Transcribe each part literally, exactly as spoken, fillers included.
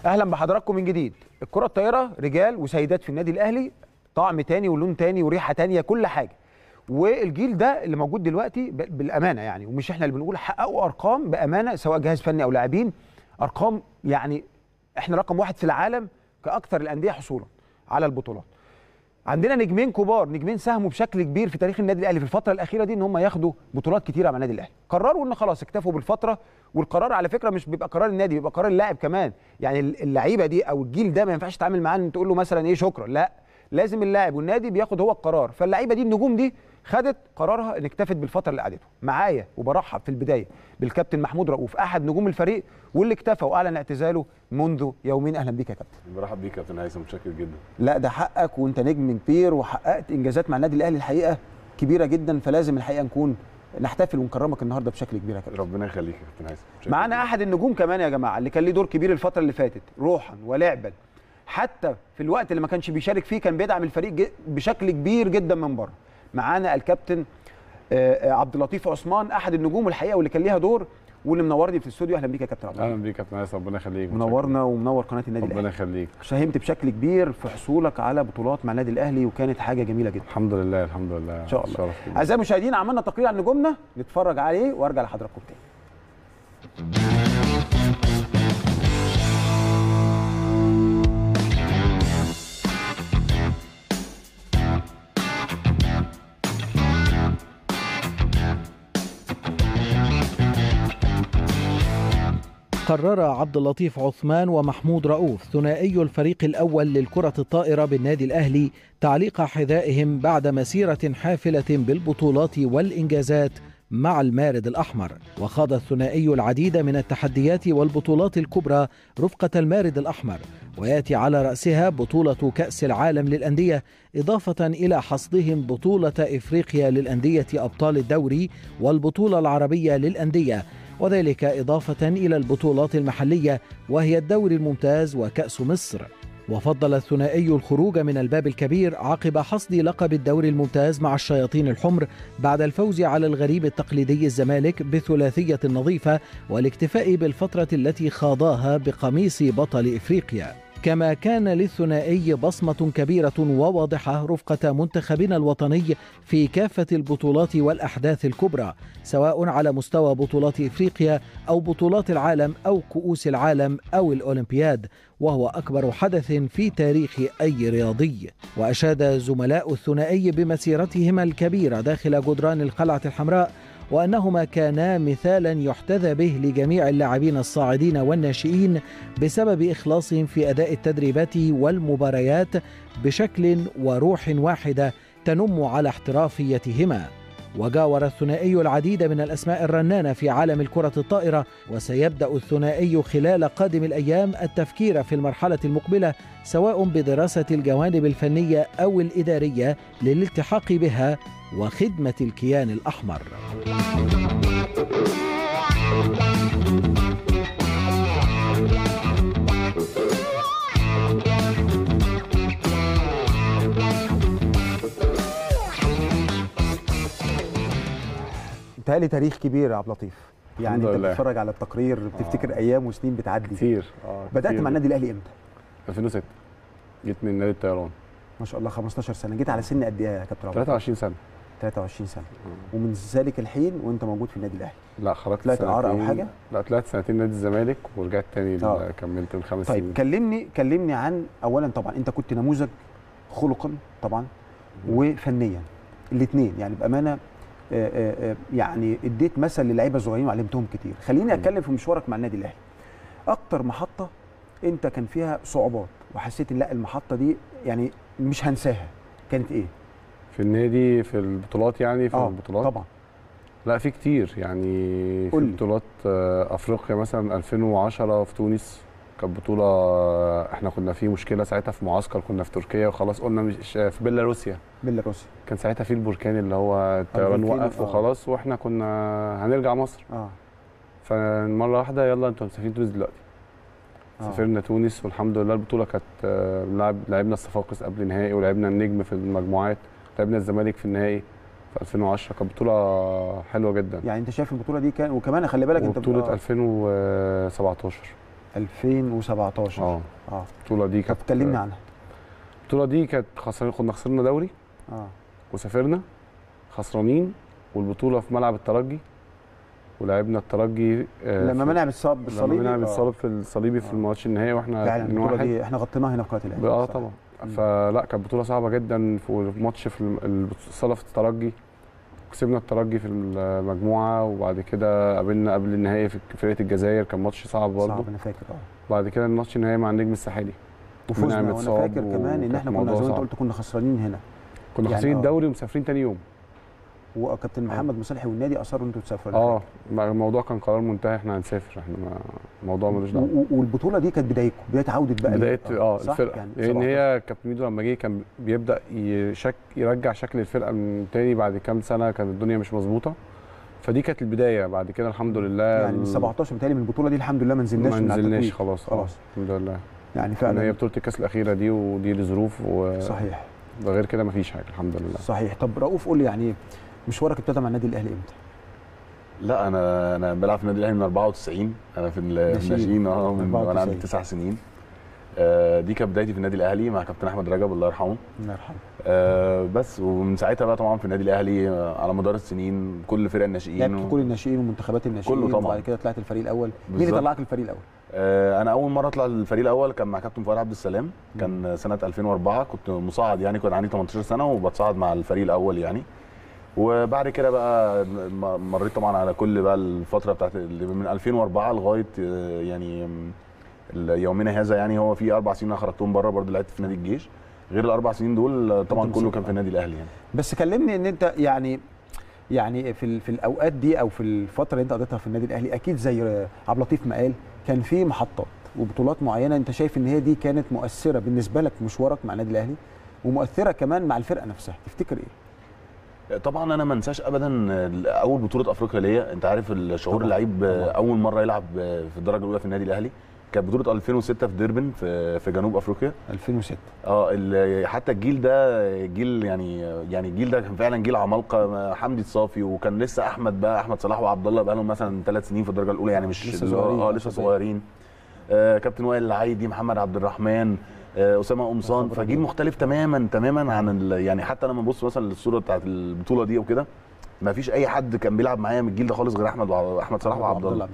اهلا بحضراتكم من جديد. الكره الطايره رجال وسيدات في النادي الاهلي طعم تاني ولون تاني وريحه تانيه كل حاجه. والجيل ده اللي موجود دلوقتي بالامانه يعني، ومش احنا اللي بنقول، حققوا ارقام بامانه سواء جهاز فني او لاعبين، ارقام يعني احنا رقم واحد في العالم كاكثر الانديه حصولا على البطولات. عندنا نجمين كبار، نجمين ساهموا بشكل كبير في تاريخ النادي الاهلي في الفتره الاخيره دي ان هم ياخدوا بطولات كتيره مع النادي الاهلي. قرروا ان خلاص اكتفوا بالفتره، والقرار على فكره مش بيبقى قرار النادي، بيبقى قرار اللاعب كمان. يعني اللعيبه دي او الجيل ده ما ينفعش تتعامل معاه ان تقول له مثلا ايه شكرا، لا، لازم اللاعب والنادي بياخد هو القرار. فاللعيبه دي النجوم دي خدت قرارها ان اكتفت بالفتره اللي قعدته معايا. وبرحب في البدايه بالكابتن محمود رؤوف احد نجوم الفريق واللي اكتفى واعلن اعتزاله منذ يومين. اهلا بيك يا كابتن. برحب بيك يا كابتن هيثم، متشكر جدا. لا ده حقك، وانت نجم كبير وحققت انجازات مع النادي الاهلي الحقيقه كبيره جدا، فلازم الحقيقه نكون نحتفل ونكرمك النهارده بشكل كبير يا كابتن. ربنا يخليك يا كابتن هيثم. معانا احد النجوم كمان يا جماعه اللي كان ليه دور كبير الفتره اللي فاتت روحا ولعبا، حتى في الوقت اللي ما كانش بيشارك فيه كان بيدعم الفريق بشكل كبير جدا من بره. معانا الكابتن عبد اللطيف عثمان احد النجوم الحقيقه واللي كان ليها دور واللي منورني في الاستوديو. اهلا بيك يا كابتن عبد اللطيف. اهلا بيك يا كابتن هيثم، ربنا يخليك. منورنا ومنور قناه النادي الاهلي. ربنا يخليك. ساهمت بشكل كبير في حصولك على بطولات مع النادي الاهلي وكانت حاجه جميله جدا. الحمد لله الحمد لله ان شاء الله. اعزائي المشاهدين عملنا تقرير عن نجومنا نتفرج عليه وارجع لحضراتكم تاني. قرر عبد اللطيف عثمان ومحمود رؤوف ثنائي الفريق الأول للكرة الطائرة بالنادي الأهلي تعليق حذائهم بعد مسيرة حافلة بالبطولات والإنجازات مع المارد الأحمر. وخاض الثنائي العديد من التحديات والبطولات الكبرى رفقة المارد الأحمر، ويأتي على رأسها بطولة كأس العالم للأندية، إضافة إلى حصدهم بطولة إفريقيا للأندية أبطال الدوري والبطولة العربية للأندية، وذلك إضافة إلى البطولات المحلية وهي الدوري الممتاز وكأس مصر. وفضل الثنائي الخروج من الباب الكبير عقب حصد لقب الدوري الممتاز مع الشياطين الحمر بعد الفوز على الغريب التقليدي الزمالك بثلاثية نظيفة والاكتفاء بالفترة التي خاضاها بقميص بطل إفريقيا. كما كان للثنائي بصمة كبيرة وواضحة رفقة منتخبنا الوطني في كافة البطولات والأحداث الكبرى، سواء على مستوى بطولات إفريقيا أو بطولات العالم أو كؤوس العالم أو الأولمبياد، وهو أكبر حدث في تاريخ أي رياضي. وأشاد زملاء الثنائي بمسيرتهما الكبيرة داخل جدران القلعة الحمراء، وأنهما كانا مثالا يحتذى به لجميع اللاعبين الصاعدين والناشئين بسبب إخلاصهم في أداء التدريبات والمباريات بشكل وروح واحدة تنم على احترافيتهما. وجاور الثنائي العديد من الأسماء الرنانة في عالم الكرة الطائرة، وسيبدأ الثنائي خلال قادم الأيام التفكير في المرحلة المقبلة سواء بدراسة الجوانب الفنية أو الإدارية للالتحاق بها وخدمة الكيان الأحمر. بيتهيألي تاريخ كبير يا عبد اللطيف، يعني انت بتتفرج على التقرير بتفتكر آه. ايام وسنين بتعدي كتير. اه بدأت كتير. مع النادي الاهلي امتى؟ ألفين وستة جيت من نادي الطيران. ما شاء الله خمستاشر سنة. جيت على سن قد ايه يا كابتن عبد؟ ثلاثة وعشرين سنة. ثلاثة وعشرين سنة. مم. ومن ذلك الحين وانت موجود في النادي الاهلي؟ لا خرجت طلعت اعاره او حاجه؟ لا طلعت سنتين نادي الزمالك ورجعت تاني آه. كملت الخمس طيب سنين. طيب كلمني كلمني عن اولا طبعا انت كنت نموذج خلقا طبعا مم. وفنيا الاثنين، يعني بامانه آآ آآ يعني اديت مثل للعيبه الصغيرين وعلمتهم كتير. خليني اتكلم في مشوارك مع النادي الاهلي. اكتر محطه انت كان فيها صعوبات وحسيت ان لا المحطه دي يعني مش هنساها، كانت ايه؟ في النادي في البطولات يعني في آه البطولات طبعا. لا في كتير يعني في بطولات افريقيا مثلا ألفين وعشرة في تونس كانت بطوله احنا كنا في مشكله ساعتها في معسكر، كنا في تركيا وخلاص قلنا مش في بيلاروسيا. بيلاروسيا كان ساعتها في البركان اللي هو الطيران وقف وخلاص واحنا كنا هنرجع مصر. اه فمره واحده يلا انتوا مسافرين تونس دلوقتي. آه. سافرنا تونس والحمد لله البطوله كانت لعب لعبنا الصفاقس قبل نهائي ولعبنا النجم في المجموعات، لعبنا الزمالك في النهائي في ألفين وعشرة. كانت بطوله حلوه جدا. يعني انت شايف البطوله دي كان وكمان خلي بالك انت بطوله ألفين وسبعتاشر ألفين وسبعتاشر اه اه البطوله دي كانت كلمني عنها. البطوله دي كانت خسرنا، كنا خسرنا دوري اه وسافرنا خسرانين، والبطوله في ملعب الترجي، ولعبنا الترجي آه لما منع بالصليب بالصليبي لما منع بالصليب في الصليبي في الماتش النهائي، واحنا يعني البطوله دي احنا غطيناها هنا في قناه الاهلي. اه طبعا. فلا كانت بطوله صعبه جدا، في ماتش في الصاله في الترجي كسبنا الترجي في المجموعه، وبعد كده قابلنا قبل النهائي في فرقه الجزائر، كان ماتش صعب برضه. صعب انا فاكر اه. بعد كده الماتش النهائي مع النجم الساحلي وفزنا، وانا فاكر كمان ان احنا كنا زي ما انت قلت كنا خسرانين هنا، كنا يعني خسرانين الدوري ومسافرين تاني يوم، وكابتن محمد مصالحي والنادي اصروا انتوا تسافروا. اه الموضوع كان قرار منتهي، احنا هنسافر، احنا الموضوع ملوش دعوه. والبطوله دي كانت بدايتكم، بدايه عوده بقى بدايه اه الفرقه، يعني لان هي كابتن ميدو لما جه كان بيبدا يشك يرجع شكل الفرقه من تاني بعد كام سنه كانت الدنيا مش مظبوطه، فدي كانت البدايه. بعد كده الحمد لله يعني من سبعتاشر بتهيألي من البطوله دي الحمد لله ما نزلناش ما نزلناش خلاص خلاص الحمد لله. يعني فعلا هي بطوله الكاس الاخيره دي ودي لظروف و... صحيح، غير كده ما فيش حاجه الحمد لله. صحيح. طب رؤوف قول لي يعني مشوارك ابتدى مع النادي الاهلي امتى؟ لا انا انا بلعب في النادي الاهلي من أربعة وتسعين، انا في الناشئين اه من وانا عندي تسع سنين. آه دي كانت بدايتي في النادي الاهلي مع كابتن احمد رجب الله يرحمه. الله يرحمه. آه بس ومن ساعتها بقى طبعا في النادي الاهلي على مدار السنين كل فرق الناشئين لعبت و... كل الناشئين ومنتخبات الناشئين كله طبعا. وبعد كده طلعت الفريق الاول. مين اللي طلعك الفريق الاول؟ آه انا اول مره اطلع الفريق الاول كان مع كابتن فؤاد عبد السلام، كان سنه ألفين وأربعة، كنت مصعد يعني كنت عندي تمنتاشر سنه وبتصعد مع الفريق الاول يعني. وبعد كده بقى مريت طبعا على كل بقى الفتره بتاعت من ألفين وأربعة لغايه يعني يومنا هذا، يعني هو في اربع سنين خرجتهم بره برضه لعبت في نادي الجيش، غير الاربع سنين دول طبعا كله كان في النادي الاهلي يعني. بس كلمني ان انت يعني يعني في في الاوقات دي او في الفتره اللي انت قضيتها في النادي الاهلي، اكيد زي عبد اللطيف ما قال كان في محطات وبطولات معينه انت شايف ان هي دي كانت مؤثره بالنسبه لك في مشوارك مع النادي الاهلي ومؤثره كمان مع الفرقه نفسها، تفتكر ايه؟ طبعا انا ما انساش ابدا اول بطوله افريقيا ليا، انت عارف الشعور اللعيب اول مره يلعب في الدرجه الاولى في النادي الاهلي، كانت بطوله ألفين وستة في ديربن في في جنوب افريقيا. ألفين وستة اه حتى الجيل ده جيل يعني يعني الجيل ده كان فعلا جيل عمالقه، حمدي الصافي وكان لسه احمد بقى احمد صلاح وعبد الله بقى لهم مثلا ثلاث سنين في الدرجه الاولى، يعني مش لسه صغيرين اه لسه صغيرين. آه كابتن وائل العايدي، محمد عبد الرحمن، آه اسامه قمصان، فجيل مختلف تماما تماما عن يعني حتى لما نبص مثلا للصوره بتاعت البطوله دي وكده ما فيش اي حد كان بيلعب معايا من الجيل ده خالص غير احمد واحمد صلاح وعبد الله.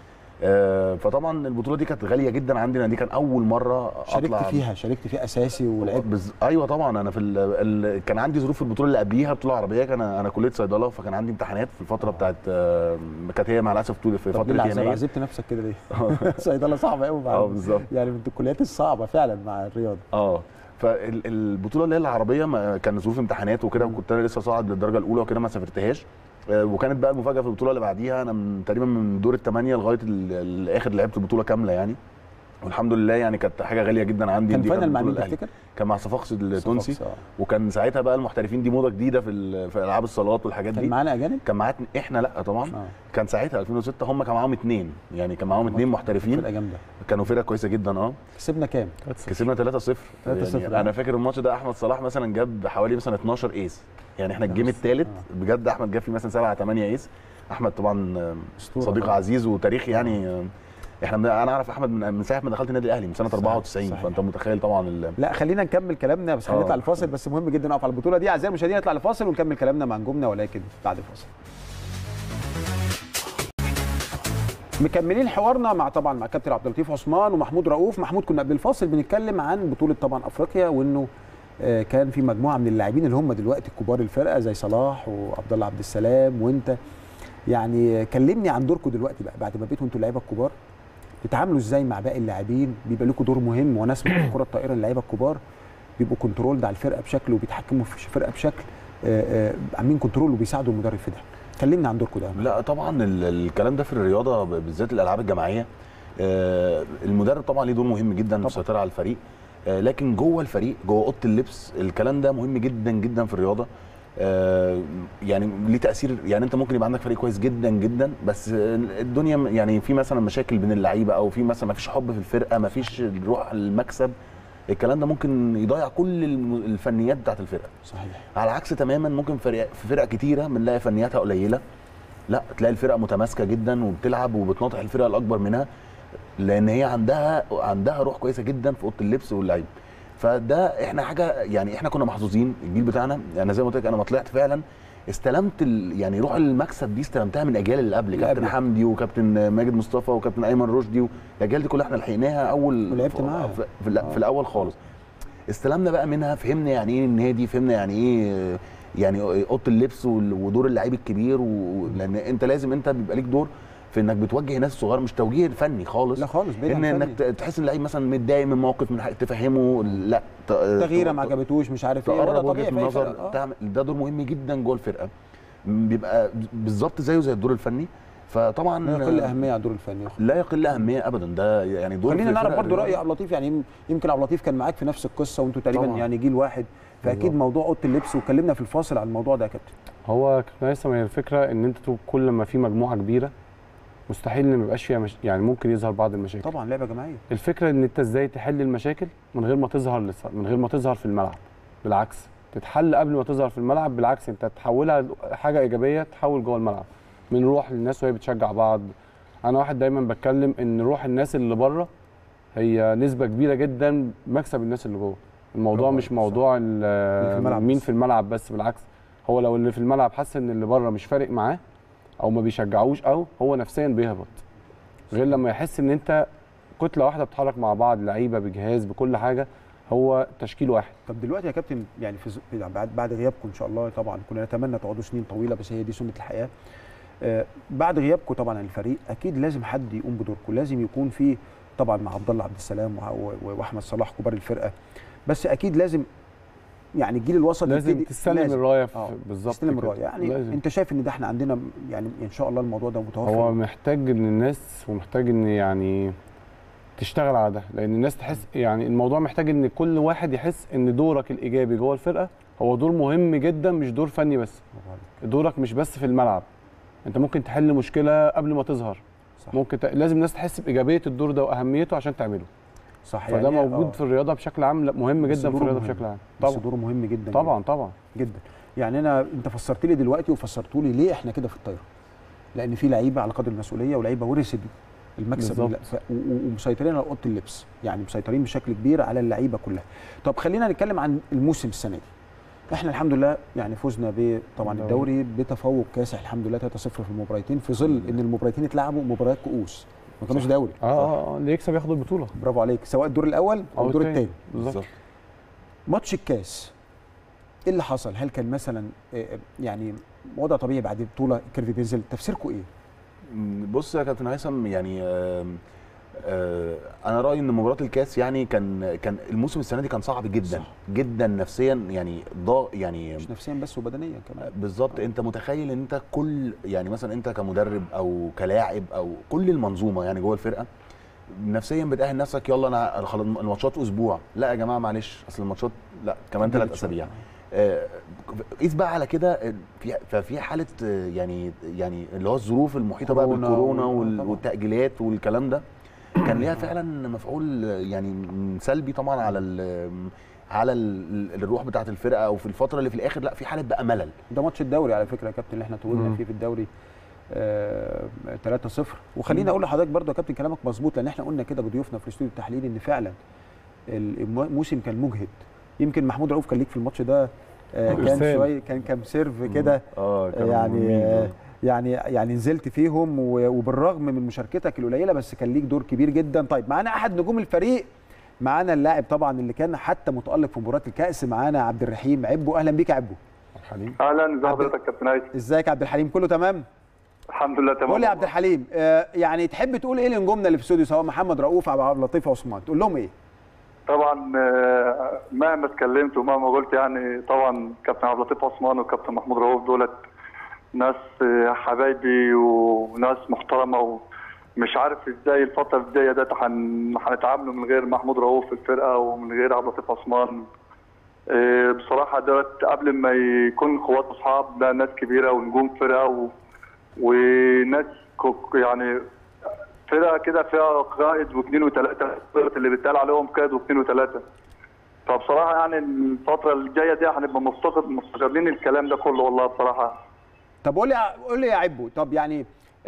آه فطبعا البطوله دي كانت غاليه جدا عندنا، دي كان اول مره اطلع شاركت فيها شاركت فيها اساسي ولعبت بز... ايوه طبعا. انا في ال... ال... كان عندي ظروف في البطوله اللي قبليها بطوله عربيه، كان انا انا كليه صيدله، فكان عندي امتحانات في الفتره بتاعت آه... كانت هي مع الاسف طول في فتره يناير. عذبت نفسك كده ليه؟ صيدله صعبه قوي اه بالظبط، يعني من الكليات الصعبه فعلا مع الرياضه. اه فالبطوله اللي هي العربيه ما كان ظروف امتحانات وكده، وكنت انا لسه صاعد للدرجه الاولى وكده ما سافرتهاش. وكانت بقى المفاجاه في البطوله اللي بعديها، انا من تقريبا من دور الثمانيه لغايه الاخر لعبت البطوله كامله يعني، والحمد لله يعني كانت حاجه غاليه جدا عندي. كان فاينل مع مين تفتكر؟ كان مع صفاقسي التونسي، وكان ساعتها بقى المحترفين دي موضه جديده في في العاب الصالات والحاجات دي. كان معانا اجانب؟ كان معانا احنا لا طبعا آه. كان ساعتها ألفين وستة هم كان معاهم اثنين، يعني كان معاهم اثنين محترفين، فرقه جامده، كانوا فرقه كويسه جدا. اه كسبنا كام؟ كسبنا ثلاثة صفر. يعني انا فاكر الماتش ده احمد صلاح مثلا جاب حوالي مثلا اتناشر ايس، يعني احنا الجيم الثالث آه. بجد احمد جاب فيه مثلا سبعة ثمانية ايس. احمد طبعا صديق عزيز وتاريخ يعني، احنا انا اعرف احمد من ساعه ما دخلت النادي الاهلي من سنه أربعة وتسعين، فانت متخيل طبعا ال... لا خلينا نكمل كلامنا، بس خلينا نطلع الفاصل، بس مهم جدا نقف على البطوله دي. اعزائي المشاهدين نطلع الفاصل ونكمل كلامنا مع نجومنا، ولكن بعد الفاصل. مكملين حوارنا مع طبعا مع كابتن عبد اللطيف عثمان ومحمود رؤوف. محمود كنا قبل الفاصل بنتكلم عن بطوله طبعا افريقيا، وانه كان في مجموعه من اللاعبين اللي هم دلوقتي كبار الفرقه زي صلاح وعبد الله عبد السلام وانت، يعني كلمني عن دوركم دلوقتي بقى بعد ما بقيتوا انتوا اللعيبه الكبار، بتتعاملوا ازاي مع باقي اللاعبين؟ بيبقى لكم دور مهم، وانا اسمع في كره الطائره اللعيبه الكبار بيبقوا كنترول على الفرقه بشكل وبيتحكموا في الفرقه بشكل، عاملين كنترول وبيساعدوا المدرب في ده. كلمنا عن دوركم ده. لا طبعا الكلام ده في الرياضه بالذات الالعاب الجماعيه، المدرب طبعا ليه دور مهم جدا في السيطره على الفريق، لكن جوه الفريق جوه اوضه اللبس الكلام ده مهم جدا جدا في الرياضه. آه يعني ليه تاثير، يعني انت ممكن يبقى عندك فريق كويس جدا جدا بس الدنيا يعني في مثلا مشاكل بين اللعيبه، او في مثلا ما فيش حب في الفرقه، ما فيش روح المكسب، الكلام ده ممكن يضيع كل الفنيات بتاعت الفرقه. صحيح. على عكس تماما ممكن فرق في فرق كتيره بنلاقي فنياتها قليله، لا تلاقي الفرقه متماسكه جدا وبتلعب وبتناطح الفرقه الاكبر منها. لان هي عندها عندها روح كويسه جدا في اوضه اللبس واللعيب. فده احنا حاجه يعني احنا كنا محظوظين الجيل بتاعنا. انا زي ما قلت لك انا ما طلعت فعلا استلمت يعني روح المكسب دي استلمتها من الاجيال اللي قبل، كابتن حمدي وكابتن ماجد مصطفى وكابتن ايمن رشدي، والاجيال دي كلها احنا لحقناها اول ولعبت معاها في, في, في الاول خالص. استلمنا بقى منها، فهمنا يعني ايه النادي، فهمنا يعني ايه يعني اوضه اللبس ودور اللعيب الكبير، لان انت لازم انت بيبقى ليك دور في انك بتوجه ناس صغار، مش توجيه فني خالص. لا خالص، ان انك تحس ان اللعيب مثلا متضايق من موقف من حق تفهمه، لا تغييره ما عجبتوش مش عارف ايه، ولا طبيعي النظر تعمل ده دور مهم جدا جوه الفرقه، بيبقى بالظبط زيه زي الدور الفني. فطبعا لا يقل اهميه على الدور الفني، لا يقل اهميه ابدا. ده يعني دور. خلينا نعرف برضو راي عبد اللطيف، يعني يمكن عبد اللطيف كان معاك في نفس القصه وانتوا تقريبا طبعا يعني جيل واحد، فاكيد موضوع اوضه اللبس، وكلمنا في الفاصل عن الموضوع ده يا كابتن. هو كابتن هيثم، هي الفكره ان انت كل ما في مجموعه كبيره مستحيل ان ما يبقاش فيها مش... يعني ممكن يظهر بعض المشاكل. طبعا لعبه جماعيه. الفكره ان انت ازاي تحل المشاكل من غير ما تظهر لسه من غير ما تظهر في الملعب، بالعكس تتحل قبل ما تظهر في الملعب، بالعكس انت تحولها حاجه ايجابيه تحول جوه الملعب، من روح للناس وهي بتشجع بعض. انا واحد دايما بتكلم ان روح الناس اللي بره هي نسبه كبيره جدا مكسب الناس اللي جوه. الموضوع مش موضوع في مين في الملعب بس، بالعكس هو لو اللي في الملعب حس ان اللي بره مش فارق معاه او ما بيشجعوش او هو نفسيا بيهبط، غير لما يحس ان انت كتله واحده بتتحرك مع بعض، لعيبه بجهاز بكل حاجه، هو تشكيل واحد. طب دلوقتي يا كابتن يعني في بعد بعد غيابكم ان شاء الله، طبعا كنا نتمنى تقعدوا سنين طويله بس هي دي سنه الحياه. آه بعد غيابكم طبعا الفريق اكيد لازم حد يقوم بدوركم، لازم يكون في طبعا مع عبد الله عبد السلام واحمد صلاح كبار الفرقه، بس اكيد لازم يعني الجيل الوسط لازم تستلم الرايه بالظبط، تستلم الرايه يعني لازم. انت شايف ان ده احنا عندنا يعني ان شاء الله الموضوع ده متوفر؟ هو محتاج ان الناس ومحتاج ان يعني تشتغل على ده، لان الناس تحس يعني الموضوع محتاج ان كل واحد يحس ان دورك الايجابي جوه الفرقه هو دور مهم جدا، مش دور فني بس. دورك مش بس في الملعب، انت ممكن تحل مشكله قبل ما تظهر. صح. ممكن ت... لازم الناس تحس بايجابيه الدور ده واهميته عشان تعمله. صح. فده يعني موجود أوه. في الرياضه بشكل عام، مهم جدا في الرياضه بشكل عام. طبعا دوره مهم جدا طبعا جدا. طبعا جدا. يعني انا انت فسرت لي دلوقتي وفسرتوا لي ليه احنا كده في الطايره، لان في لعيبه على قدر المسؤوليه ولاعيبه ورثت المكسب ف... ومسيطرين على اوضه اللبس، يعني مسيطرين بشكل كبير على اللعيبه كلها. طب خلينا نتكلم عن الموسم السنه دي. احنا الحمد لله يعني فزنا ب طبعا الدوري بتفوق كاسح الحمد لله ثلاثة صفر في المباراتين، في ظل ان المباراتين اتلعبوا مباريات كؤوس ما كانوش دوري. اه اه اللي يكسب ياخد البطوله. برافو عليك، سواء الدور الاول او الدور الثاني. بالظبط. ماتش الكاس ايه اللي حصل؟ هل كان مثلا يعني وضع طبيعي بعد بطوله الكيرف بينزل؟ تفسيركم ايه؟ بص يا كابتن هيثم، يعني آه آه انا رايي ان مباراه الكاس يعني كان كان الموسم السنه دي كان صعب جدا. صح. جدا نفسيا، يعني ضاء يعني مش نفسيا بس وبدنيا كمان. بالظبط. انت متخيل ان انت كل يعني مثلا انت كمدرب او كلاعب او كل المنظومه يعني جوه الفرقه نفسيا بتاهل نفسك، يلا انا خلاص الماتشات اسبوع، لا يا جماعه معلش اصل الماتشات لا كمان ثلاث اسابيع. قيس بقى على كده في ففي حاله يعني يعني اللي هو الظروف المحيطه بقى بالكورونا والتاجيلات والكلام ده كان ليها فعلا مفعول يعني سلبي طبعا على ال على ال الروح بتاعه الفرقه، او في الفتره اللي في الاخر لا في حاله بقى ملل. ده ماتش الدوري على فكره يا كابتن اللي احنا طولنا فيه في الدوري ثلاثة صفر. وخليني اقول لحضرتك برضه يا كابتن كلامك مظبوط، لان احنا قلنا كده بضيوفنا في الاستوديو التحليلي ان فعلا الموسم كان مجهد. يمكن محمود رؤوف كان ليك في الماتش ده آه كان شويه كان كام سيرف كده اه يعني آه يعني يعني نزلت فيهم، وبالرغم من مشاركتك القليله بس كان ليك دور كبير جدا. طيب معانا احد نجوم الفريق، معانا اللاعب طبعا اللي كان حتى متالق في مباراه الكاس، معانا عبد الرحيم عبو. اهلا بيك يا عبو. الحليم. اهلا، ازي حضرتك كابتن هيثم؟ ازيك يا عبد الحليم؟ كله تمام؟ الحمد لله تمام. قول لي يا عبد الحليم آه يعني تحب تقول ايه لنجومنا اللي في الاستوديو سواء محمد رؤوف او عبد اللطيف عثمان، تقول لهم ايه؟ طبعا مهما اتكلمت ومهما قلت يعني طبعا كابتن عبد اللطيف عثمان وكابتن محمود رؤوف دولت ناس حبايبي وناس محترمه، ومش عارف ازاي الفتره الجايه ده هنتعاملوا من غير محمود رؤوف في الفرقه ومن غير عبد اللطيف عثمان. بصراحه دولت قبل ما يكون اخوات اصحاب، ده ناس كبيره ونجوم فرقه و... وناس يعني فرقه كده فيها قائد واثنين وثلاثه، اللي بيتقال عليهم قائد واثنين وثلاثه. فبصراحه يعني الفتره الجايه دي هنبقى مفتقد مفتقدين الكلام ده كله والله بصراحه. طب قول لي قول لي يا عبو، طب يعني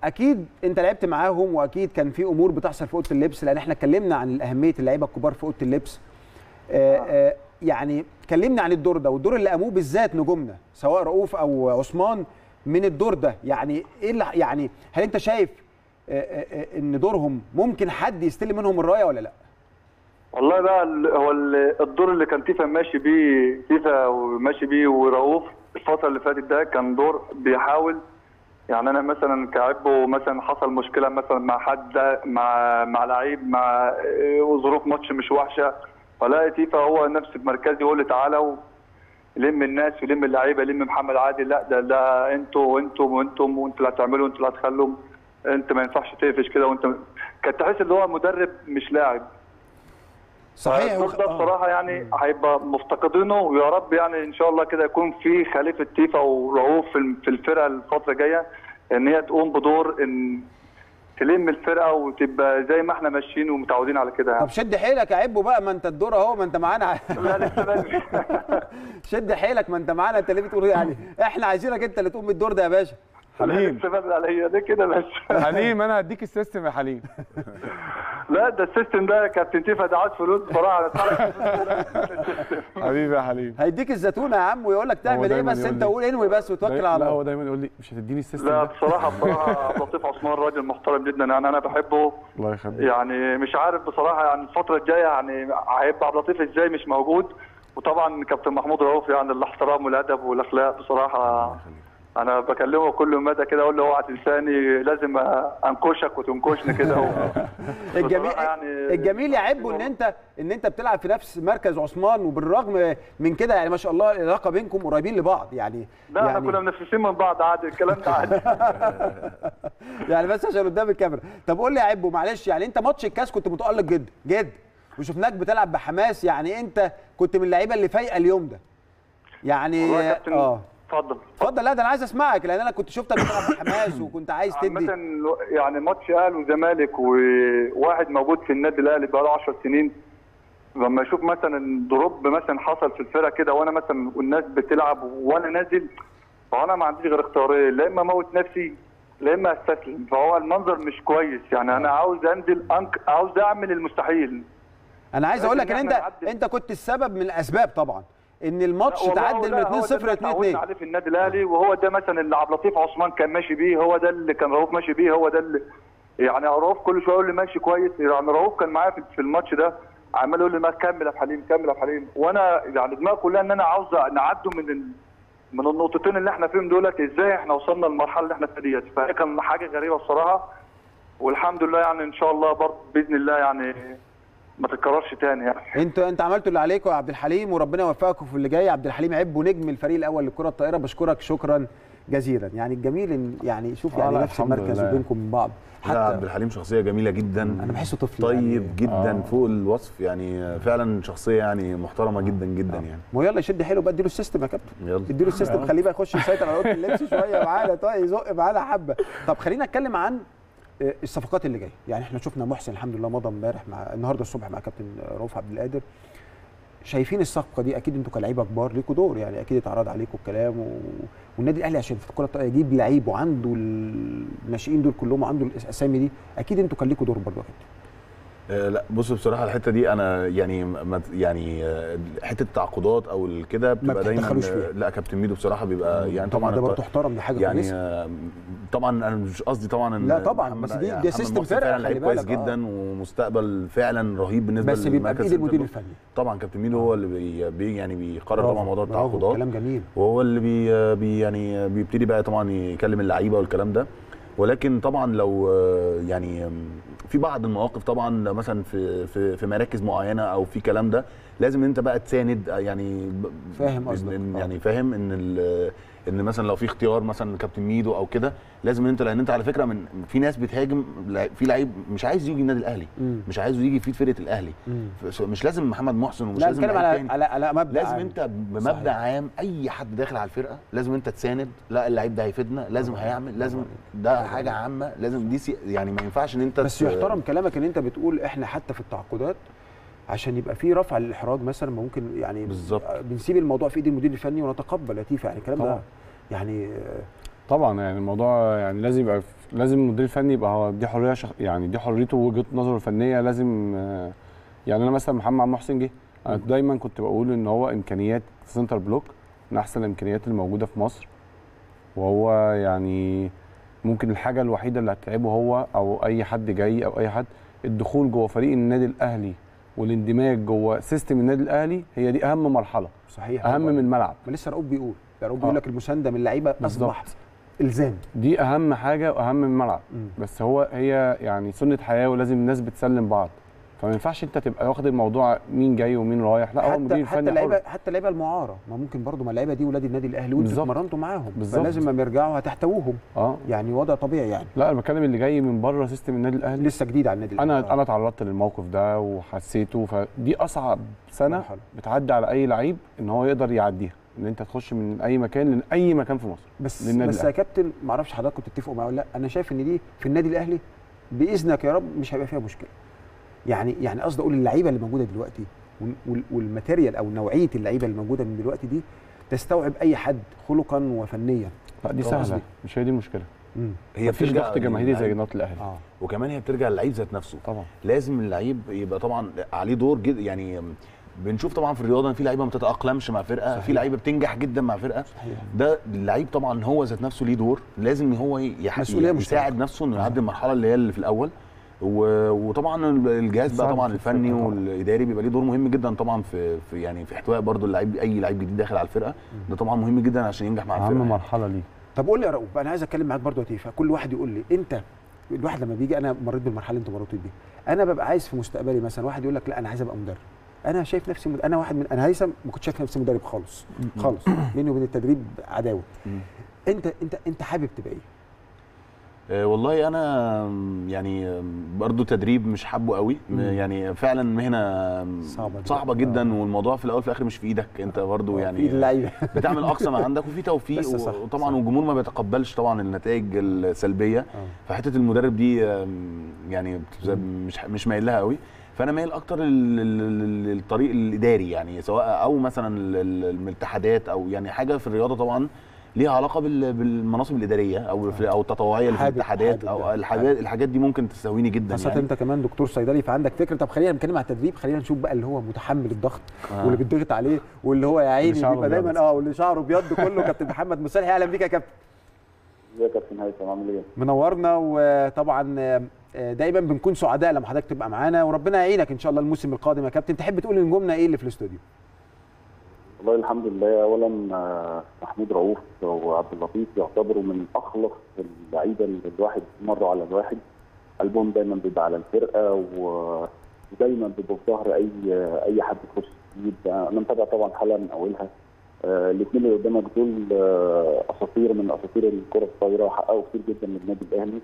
اكيد انت لعبت معاهم واكيد كان في امور بتحصل في اوضه اللبس، لان احنا اتكلمنا عن اهميه اللعيبه الكبار في اوضه اللبس. آآ آآ يعني كلمنا عن الدور ده والدور اللي قاموه بالذات نجومنا سواء رؤوف او عثمان من الدور ده. يعني ايه اللي يعني هل انت شايف آآ آآ ان دورهم ممكن حد يستلم منهم الرايه ولا لا؟ والله بقى هو الدور اللي كان تيفا ماشي بيه تيفا وماشي بيه ورؤوف الفتره اللي فاتت ده كان دور بيحاول، يعني انا مثلا كعبه مثلا حصل مشكله مثلا مع حد مع مع لعيب مع ظروف ماتش مش وحشه، فلاقي تيفا هو نفس مركزي يقول لي تعالى لم الناس ولم اللعيبه لم محمد عادل، لا ده ده انتوا وانتوا وانتم وانتوا اللي هتعملوا وانتوا اللي هتخلوا، انت ما ينفعش تقفش كده، وانت كنت تحس ان هو مدرب مش لاعب. صحيح. الدور ده بصراحه يعني هيبقى مفتقدينه، ويا رب يعني ان شاء الله كده يكون في خليفه تيفا ورؤوف في الفرقه الفتره الجايه، ان هي تقوم بدور ان تلم الفرقه وتبقى زي ما احنا ماشيين ومتعودين على كده يعني. طب شد حيلك يا عبو بقى، ما انت الدور اهو، ما انت معانا. لا لسه بدري. شد حيلك، ما انت معانا، انت ليه بتقول يعني احنا عايزينك انت اللي تقوم بالدور ده يا باشا. حليم لسه بدري عليا ده كده بس. حليم انا هديك السيستم يا حليم. لا ده السيستم ده كابتن تيفا ده عايز فلوس بصراحه. حبيبي يا حليم هيديك الزتونه يا عم ويقول لك تعمل ايه، بس انت قول انوي بس وتوكل على الله. لا هو دايما يقول لي مش هتديني السيستم لا ده. بصراحه بصراحه عبد اللطيف عثمان راجل محترم جدا، يعني انا بحبه. الله يخليك. يعني مش عارف بصراحه يعني الفتره الجايه يعني هيبقى عبد اللطيف ازاي مش موجود، وطبعا كابتن محمود رؤوف يعني الاحترام والادب والاخلاق بصراحه. انا بكلمه كل مدى كده اقول له اوعى تنساني، لازم انكشك وتنكشني كده. الجميل يعني الجميل يا عبو ان انت ان انت بتلعب في نفس مركز عثمان، وبالرغم من كده يعني ما شاء الله العلاقه بينكم قريبين لبعض يعني. لا يعني احنا كنا منافسين من بعض عادي، الكلام ده عادي. يعني بس عشان قدام الكاميرا. طب قول لي يا عبو معلش، يعني انت ماتش الكاس كنت متالق جدا جدا وشفناك بتلعب بحماس، يعني انت كنت من اللعيبه اللي فايقه اليوم ده يعني. اه اتفضل اتفضل. لا ده انا عايز اسمعك، لان انا كنت شفتك بتلعب بحماس وكنت عايز تدي. عامة يعني ماتش اهلي وزمالك وواحد موجود في النادي الاهلي بقاله عشر سنين، لما اشوف مثلا دروب مثلا حصل في الفرقه كده وانا مثلا والناس بتلعب وانا نازل، فانا ما عنديش غير اختيارين، لا اما اموت نفسي لا اما استسلم. فهو المنظر مش كويس يعني، انا عاوز انزل أنك... عاوز اعمل المستحيل. انا عايز اقول لك ان انت عدل. انت كنت السبب من الاسباب طبعا ان الماتش تعدل من اتنين صفر ل اتنين اتنين عليه في النادي الاهلي، وهو ده مثلا اللي عبد اللطيف عثمان كان ماشي بيه، هو ده اللي كان رؤوف ماشي بيه، هو ده اللي يعني رؤوف كل شويه يقول لي ماشي كويس. يعني رؤوف كان معايا في الماتش ده عمال يقول لي ما كمل يا حليم كمل يا حليم، وانا يعني دماغي كلها ان انا عاوز نعدوا من ال... من النقطتين اللي احنا فيهم دولت، ازاي احنا وصلنا للمرحله اللي احنا فيها ديت. فهي كان حاجه غريبه الصراحه، والحمد لله يعني ان شاء الله برضه باذن الله يعني ما تتكررش تاني يعني. انت انت عملتوا اللي عليكم يا عبد الحليم، وربنا يوفقكم في اللي جاي. عبد الحليم عبو نجم الفريق الاول للكره الطائره، بشكرك شكرا جزيلا. يعني الجميل ان يعني شوف يعني نفس المركز وبينكم من بعض. حتى عبد الحليم شخصيه جميله جدا، انا بحسه طفل طيب يعني. جدا آه. فوق الوصف يعني، فعلا شخصيه يعني محترمه جدا جدا آه. يعني. ما يلا يشد حلو بقى، اديله السيستم يا كابتن، يلا اديله السيستم، خليه بقى يخش يسيطر على اوضه اللبس شويه معانا، طيب يزق معانا حبه. طب خلينا نتكلم عن الصفقات اللي جايه. يعني احنا شفنا محسن الحمد لله مضى امبارح مع النهارده الصبح مع كابتن رؤوف عبد القادر. شايفين الصفقه دي اكيد انتوا كلاعيبه كبار ليكوا دور، يعني اكيد اتعرض عليكم الكلام و... والنادي الاهلي عشان في الكره الطائره يجيب لعيب وعنده الناشئين دول كلهم وعنده الاسامي دي، اكيد انتوا كان ليكوا دور برضه يا كابتن. أه لا بص بصراحه الحته دي انا يعني يعني حته التعاقدات او كده بتبقى دايما لا كابتن ميدو بصراحه بيبقى يعني طبعا ده برضه احترم، دي حاجه يعني كويسه. طبعا انا مش قصدي طبعا لا طبعا بس دي دي سيستم فرقه فعلا لعيب كويس جدا ومستقبل فعلا رهيب بالنسبه بس بيبقى بايد المدير الفني طبعا. كابتن ميدو هو اللي بي يعني بيقرر طبعا موضوع التعاقدات، كلام جميل، وهو اللي بي, بي يعني بيبتدي بقى طبعا يكلم اللعيبه والكلام ده. ولكن طبعا لو يعني في بعض المواقف طبعا مثلا في في في مراكز معينه او في كلام ده لازم انت بقى تساند يعني فاهم قصدك يعني فاهم ان ان مثلا لو في اختيار مثلا كابتن ميدو او كده لازم انت، لان انت على فكره من في ناس بتهاجم في لعيب مش عايز يجي النادي الاهلي، مم. مش عايزه يجي في فرقه الاهلي، مم. مش لازم محمد محسن ومش لازم على على على مبدا لازم عام. انت بمبدا عام اي حد داخل على الفرقه لازم انت تساند، لا اللعيب ده هيفيدنا، لازم هيعمل، لازم ده حاجه عامه، لازم دي يعني ما ينفعش ان انت بس يحترم كلامك ان انت بتقول احنا حتى في التعاقدات عشان يبقى في رفع للاحراج مثلا ممكن يعني بالظبط بنسيب الموضوع في ايد المدير الفني ونتقبل لطيفه يعني الكلام ده يعني طبعا يعني الموضوع يعني لازم يبقى لازم المدير الفني يبقى هو دي حريه شخ... يعني دي حريته ووجهه نظره الفنيه. لازم يعني انا مثلا محمد عبد المحسن جه، انا دايما كنت بقول ان هو امكانيات سنتر بلوك من احسن الامكانيات الموجوده في مصر، وهو يعني ممكن الحاجه الوحيده اللي هتتعبه هو او اي حد جاي او اي حد الدخول جوه فريق النادي الاهلي والاندماج جوه سيستم النادي الاهلي، هي دي اهم مرحله. صحيح، اهم من الملعب. ما لسه رؤوف بيقول رؤوف بيقول لك المسانده من اللعيبه اصبح الزام، دي اهم حاجه واهم من الملعب. بس هو هي يعني سنه حياه ولازم الناس بتسلم بعض، فما ينفعش انت تبقى واخد الموضوع مين جاي ومين رايح. لا، هو المدير الفني حتى اللعيبه حتى اللعيبه المعاره، ما ممكن برضو ما اللعيبه دي ولاد النادي الاهلي وانتوا اتمرنتوا معاهم، فلازم لما يرجعوا هتحتووهم. اه يعني وضع طبيعي يعني. لا انا بتكلم اللي جاي من بره سيستم النادي الاهلي لسه جديد على النادي الاهلي. انا آه. انا اتعرضت للموقف ده وحسيته، فدي اصعب سنه مرحلة. بتعدي على اي لعيب ان هو يقدر يعديها، ان انت تخش من اي مكان لاي مكان في مصر. بس بس يا كابتن ما اعرفش حضراتكم تتفقوا معايا ولا لا، انا شايف ان دي في النادي الاهلي باذنك يا رب مش هيبقى فيها مشكله. يعني يعني قصدي اقول اللعيبه اللي موجوده دلوقتي والماتيريال او نوعيه اللعيبه اللي موجوده من دلوقتي دي تستوعب اي حد خلقا وفنيا. لا دي سهله، مش هي دي المشكله. مم. هي مفيش ضغط جماهيري زي النادي الاهلي. آه. وكمان هي بترجع للعيب ذات نفسه. طبعا لازم اللعيب يبقى طبعا عليه دور جد. يعني بنشوف طبعا في الرياضه ان في لعيبه ما بتتاقلمش مع فرقه، في لعيبه بتنجح جدا مع فرقه. صحيح. ده اللعيب طبعا هو ذات نفسه ليه دور، لازم هو يساعد نفسه انه يعدي المرحله اللي هي اللي في الاول. وطبعا الجهاز بقى طبعا الفني والاداري بيبقى ليه دور مهم جدا طبعا في, في يعني في احتواء برضو اللعيب، اي لعيب جديد داخل على الفرقه. ده طبعا مهم جدا عشان ينجح مع الفرقه. اهم مرحله ليه. طب قول لي يا رؤوف، انا عايز اتكلم معاك برضو يا تيفا، كل واحد يقول لي انت، الواحد لما بيجي، انا مريت بالمرحله اللي انت مريت بيها، انا ببقى عايز في مستقبلي مثلا واحد يقول لك لا انا عايز ابقى مدرب. انا شايف نفسي مد... انا واحد من انا هيثم ما كنتش شايف نفسي مدرب خالص خالص، بيني وبين التدريب عداوه. انت انت انت حابب تبقى ايه؟ أه والله انا يعني برضو تدريب مش حابه قوي. مم. يعني فعلا مهنه صعبه, صعبة جدا. آه. والموضوع في الاول في الاخر مش في ايدك انت برضو. يعني في اللعيبه بتعمل اقصى ما عندك وفي توفيق، وطبعا والجمهور ما بيتقبلش طبعا النتائج السلبيه. آه. فحته المدرب دي يعني مش مش مايل لها قوي. فانا مايل اكتر للطريق الاداري، يعني سواء او مثلا الاتحادات او يعني حاجه في الرياضه طبعا ليها علاقه بالمناصب الاداريه او او التطوعيه اللي في الاتحادات او الحاجات الحاجات دي ممكن تستهويني جدا. خاصه يعني انت كمان دكتور صيدلي فعندك فكره. طب خلينا نتكلم على التدريب، خلينا نشوف بقى اللي هو متحمل الضغط آه. واللي بيتضغط عليه واللي هو يا عيني بيبقى دايما اه واللي شعره ابيض كله. كابتن محمد مصالح، اهلا بيك يا كابتن. ازيك يا كابتن هيثم، عامل ايه؟ منورنا، وطبعا دايما بنكون سعداء لما حضرتك تبقى معانا، وربنا يعينك ان شاء الله الموسم القادم. يا كابتن تحب تقول لنجومنا ايه اللي في الاستوديو؟ والله الحمد لله، اولا محمود رؤوف وعبد اللطيف يعتبروا من اخلص اللعيبه اللي الواحد مروا على الواحد، قلبهم دايما بيبقى على الفرقه ودايما بيبقوا في ظهر اي اي حد يخش جديد. انا متابع طبعا حلقه من اولها. الاثنين اللي قدامك دول اساطير من اساطير الكره الطايره وحققوا كتير جدا للنادي الاهلي.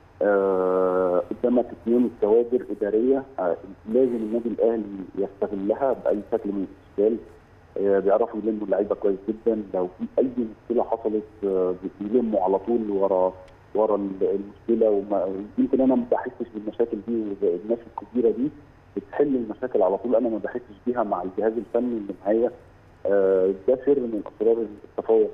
قدامك اثنين كوادر اداريه لازم النادي الاهلي يستغلها باي شكل من الاشكال. بيعرفوا يلموا اللعيبه كويس جدا، لو في اي مشكله حصلت بيلموا على طول ورا ورا المشكله. ويمكن انا ما بحسش بالمشاكل دي، والناس الكبيره دي بتحل المشاكل على طول، انا ما بحسش بيها مع الجهاز الفني اللي معايا. ده سر من اسرار التفوق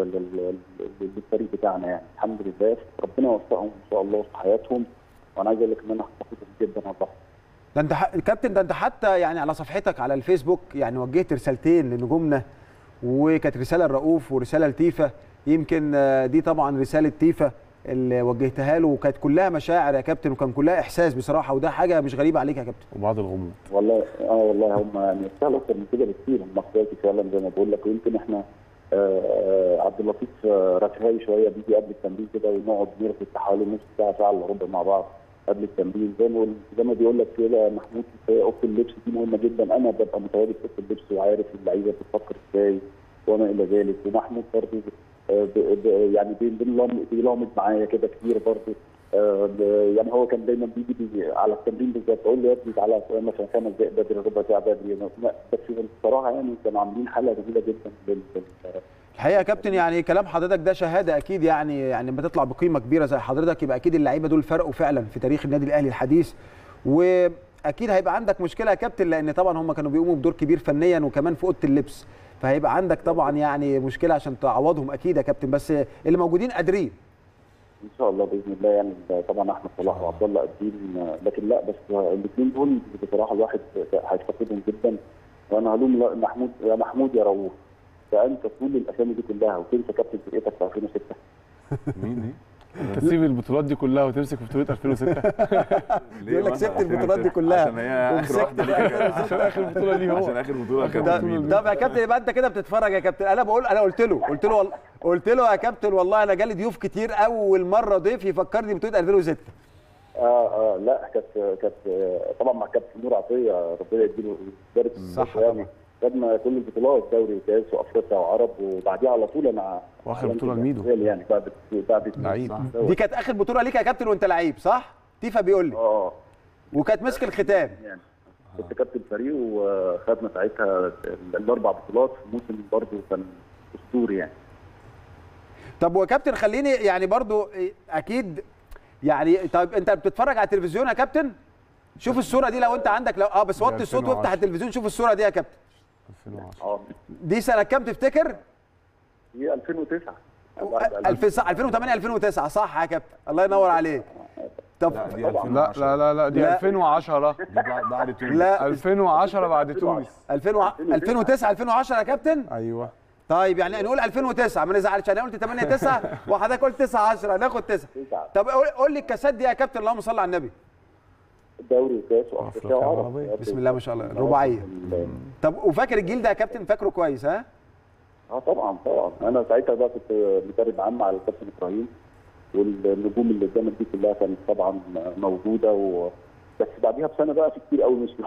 للفريق بتاعنا. يعني الحمد لله ربنا يوفقهم ان شاء الله في حياتهم، وانا عايز اقول لك ان انا مبسوط جدا والله. ده انت ح... كابتن، ده انت حتى يعني على صفحتك على الفيسبوك يعني وجهت رسالتين لنجومنا، وكانت رساله لرؤوف ورساله لتيفا. يمكن دي طبعا رساله تيفا اللي وجهتها له، وكانت كلها مشاعر يا كابتن، وكان كلها احساس بصراحه، وده حاجه مش غريبه عليك يا كابتن. وبعض الغموض والله اه والله هم يعني رساله اكتر من كده بكتير، هم اخواتي فعلا زي ما بقول لك. ويمكن احنا آه عبد اللطيف رفاهي شويه، بيجي قبل التمرين كده ونقعد نرفض حوالي نص ساعه ساعه الا ربع مع بعض قبل التمرين. زي ما زي ما بيقول لك كده محمود، في اوضه اللبس دي مهمه جدا. انا ببقى متواجد في اوضه اللبس وعارف اللعيبه بتفكر ازاي وما الى ذلك. ومحمود برضه يعني بيلامط معايا كده كتير برضه. يعني هو كان دايما بيجي, بيجي على التمرين بالذات اقول له يا ابني تعالى مثلا خمس دقائق بدري، ربع ساعه بدري. بس بصراحه يعني كانوا عاملين حلقه جميله جدا. الحقيقه يا كابتن يعني كلام حضرتك ده شهاده اكيد. يعني يعني لما تطلع بقيمه كبيره زي حضرتك يبقى اكيد اللعيبه دول فرقوا فعلا في تاريخ النادي الاهلي الحديث. واكيد هيبقى عندك مشكله يا كابتن، لان طبعا هم كانوا بيقوموا بدور كبير فنيا وكمان في اوضه اللبس. فهيبقى عندك طبعا يعني مشكله عشان تعوضهم اكيد يا كابتن، بس اللي موجودين قادرين ان شاء الله باذن الله. يعني طبعا احمد صلاح وعبد الله قادرين، لكن لا بس الاثنين دول بصراحه الواحد هيفتقدهم جدا. وانا هلوم محمود، يا محمود يا رؤوف، ده انت طول الاسامي دي كلها وتنسى كابتن فرقتك في ألفين وستة. مين دي؟ انت تسيب البطولات دي كلها وتمسك في بطوله ألفين وستة؟ يقول لك سبت البطولات دي كلها عشان هي اخر واحده ليك، عشان اخر بطوله ليه هو، عشان اخر بطوله كانت. طب يا كابتن يبقى انت كده بتتفرج يا كابتن. انا بقول انا قلت له قلت له قلت له يا كابتن والله انا جالي ضيوف كتير، اول مره ضيف يفكرني بطوله ألفين وستة. اه اه لا كانت كانت طبعا مع كابتن نور عطيه ربنا يديله يبارك صح يعني. خدنا كل البطولات، دوري وكاس وافريقيا وعرب، وبعديها على طول انا واخر بطوله لميدو يعني بعد بعد لعيب. دي كانت اخر بطوله ليك يا كابتن وانت لعيب صح؟ تيفا بيقول لي. اه وكانت مسك الختام يعني. كنت كابتن فريق وخدنا ساعتها الاربع بطولات في موسم برضه كان اسطوري يعني. طب وكابتن خليني يعني برضه اكيد يعني، طيب انت بتتفرج على التلفزيون يا كابتن؟ شوف الصوره دي لو انت عندك، لو اه بس وطي الصوت وافتح التلفزيون شوف الصوره دي يا كابتن. ألفين وعشرة اه دي سنه كام تفتكر؟ دي ألفين وتسعة ألفين وثمانية ألفين وتسعة صح يا كابتن، الله ينور عليك. طب لا لا لا لا دي ألفين وعشرة، دي بعد تونس. لا ألفين وعشرة بعد تونس. ألفين وتسعة ألفين وعشرة يا كابتن؟ ايوه. طيب يعني نقول ألفين وتسعة ما نزعلش، انا قلت ثمانية تسعة وحضرتك قلت تسعة عشرة، ناخد تسعة. طب قول لي الكاسات دي يا كابتن، اللهم صل على النبي. دوري وكاس وافريقيا وعرب. بسم الله ما شاء الله، رباعيه. طب وفاكر الجيل ده يا كابتن؟ فاكره كويس ها؟ اه طبعا طبعا. انا ساعتها بقى كنت مدرب عام على الكابتن ابراهيم، والنجوم اللي قدامك دي كلها كانت طبعا موجوده و... بس بعديها بسنه بقى في كتير قوي مشوا.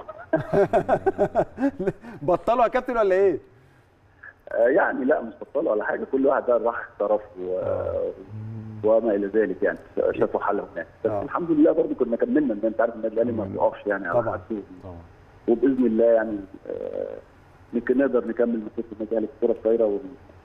بطلوا يا كابتن ولا ايه؟ آه يعني لا مش بطلوا ولا حاجه، كل واحد بقى راح احترف و... وما الى ذلك يعني، شافوا حالهم يعني. بس آه. الحمد لله برضه كنا كملنا، ان انت عارف النادي الاهلي ما بيقفش يعني على طبعا طبعا. وباذن الله يعني آه يمكن نقدر نكمل مسيره النادي الاهلي في الكره الطايره،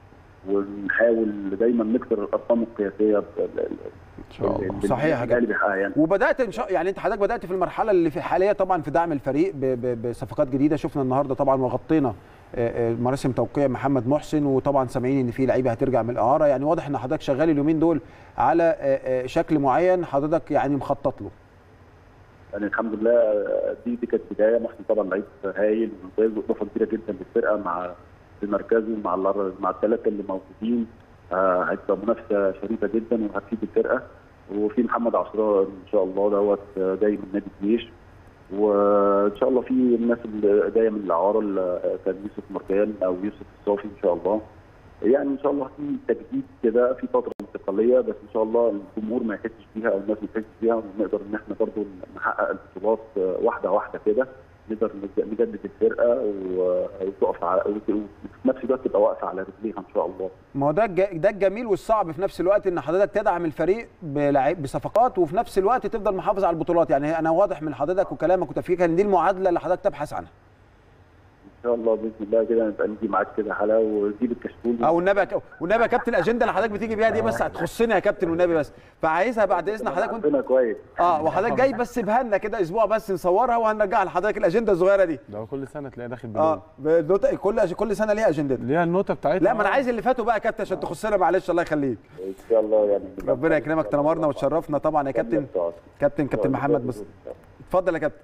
ونحاول دايما نكسر الارقام القياسيه ان شاء الله. صحيح يا كابتن يعني. وبدات ان شاء يعني انت حضرتك بدات في المرحله اللي في الحاليه طبعا في دعم الفريق بصفقات جديده. شفنا النهارده طبعا وغطينا مراسم توقيع محمد محسن، وطبعا سامعين ان في لعيبه هترجع من الاعاره. يعني واضح ان حضرتك شغال اليومين دول على شكل معين حضرتك يعني مخطط له. يعني الحمد لله دي دي كانت بدايه. محسن طبعا لعيب هايل وممتاز واضافه كبيره جدا للفرقه مع في مركزه مع مع الثلاثه اللي موجودين. آه هتبقى منافسه شريفه جدا وهتفيد الفرقه. وفي محمد عاشور ان شاء الله دوت جاي من نادي الجيش، وان شاء الله في الناس اللي جايه من الاعاره اللي كان يوسف مرجان او يوسف الصافي ان شاء الله. يعني ان شاء الله في تجديد كده في فتره انتقاليه، بس ان شاء الله الجمهور ما يحسش بيها او الناس ما تحسش بيها، ونقدر ان احنا برضه نحقق البطولات واحده واحده كده، نقدر نجدد الفرقه وتقف على وفي نفس الوقت تبقى واقفه على رجليها ان شاء الله. ما هو ده ده الجميل والصعب في نفس الوقت، ان حضرتك تدعم الفريق بلعيب بصفقات وفي نفس الوقت تفضل محافظ على البطولات. يعني انا واضح من حضرتك وكلامك وتفكيرك ان دي المعادله اللي حضرتك تبحث عنها. ان شاء الله باذن الله كده نبقى نيجي معاك كده حلقه وتجيب الكشكول. او النبي والنبي يا كابتن الاجنده اللي حضرتك بتيجي بيها دي بس هتخصني يا كابتن والنبي، بس فعايزها بعد اذن حضرتك وانت كويس. اه وحضرتك جاي بس سيبها لنا كده اسبوع بس نصورها وهنرجعها لحضرتك الاجنده الصغيره دي. ده كل سنه تلاقيها داخل بيه. اه بالنوتة كل كل سنه ليها اجندتها. ليها النوته بتاعتها. لا ما انا عايز اللي فاتوا بقى يا كابتن عشان تخصنا معلش الله يخليك. ان شاء الله يعني ربنا يكرمك، تنورنا وتشرفنا طبعا يا كابتن. كابتن كابتن محمد بس اتفضل يا كابتن.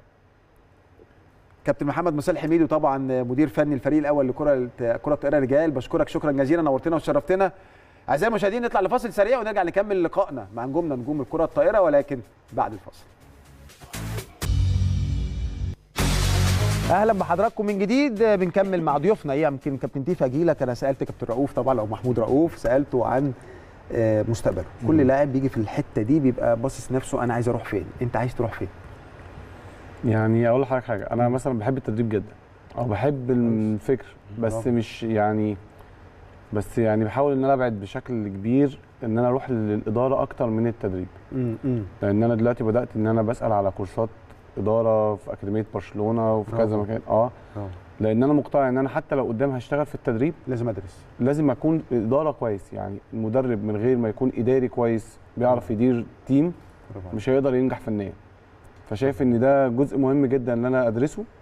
كابتن محمد مسال حميدو طبعا مدير فني الفريق الاول لكره كره الطائره رجال، بشكرك شكرا جزيلا، نورتنا وشرفتنا. اعزائي المشاهدين نطلع لفاصل سريع ونرجع نكمل لقائنا مع نجومنا نجوم الكره الطائره ولكن بعد الفاصل. اهلا بحضراتكم من جديد، بنكمل مع ضيوفنا. يمكن كابتن تيفا اجيلك، انا سالت كابتن رؤوف طبعا او محمود رؤوف، سالته عن مستقبله. كل لاعب بيجي في الحته دي بيبقى باصص نفسه انا عايز اروح فين، انت عايز تروح فين؟ يعني اقول لحضرتك حاجه، انا مثلا بحب التدريب جدا او بحب الفكر، بس مش يعني بس يعني بحاول ان انا ابعد بشكل كبير ان انا اروح للاداره اكتر من التدريب. امم لان انا دلوقتي بدات ان انا بسال على كورسات اداره في اكاديميه برشلونه وفي كذا مكان. اه لان انا مقتنع ان انا حتى لو قدام هشتغل في التدريب لازم ادرس، لازم اكون اداره كويس. يعني المدرب من غير ما يكون اداري كويس بيعرف يدير تيم مش هيقدر ينجح فنيا. فشايف ان ده جزء مهم جدا ان انا ادرسه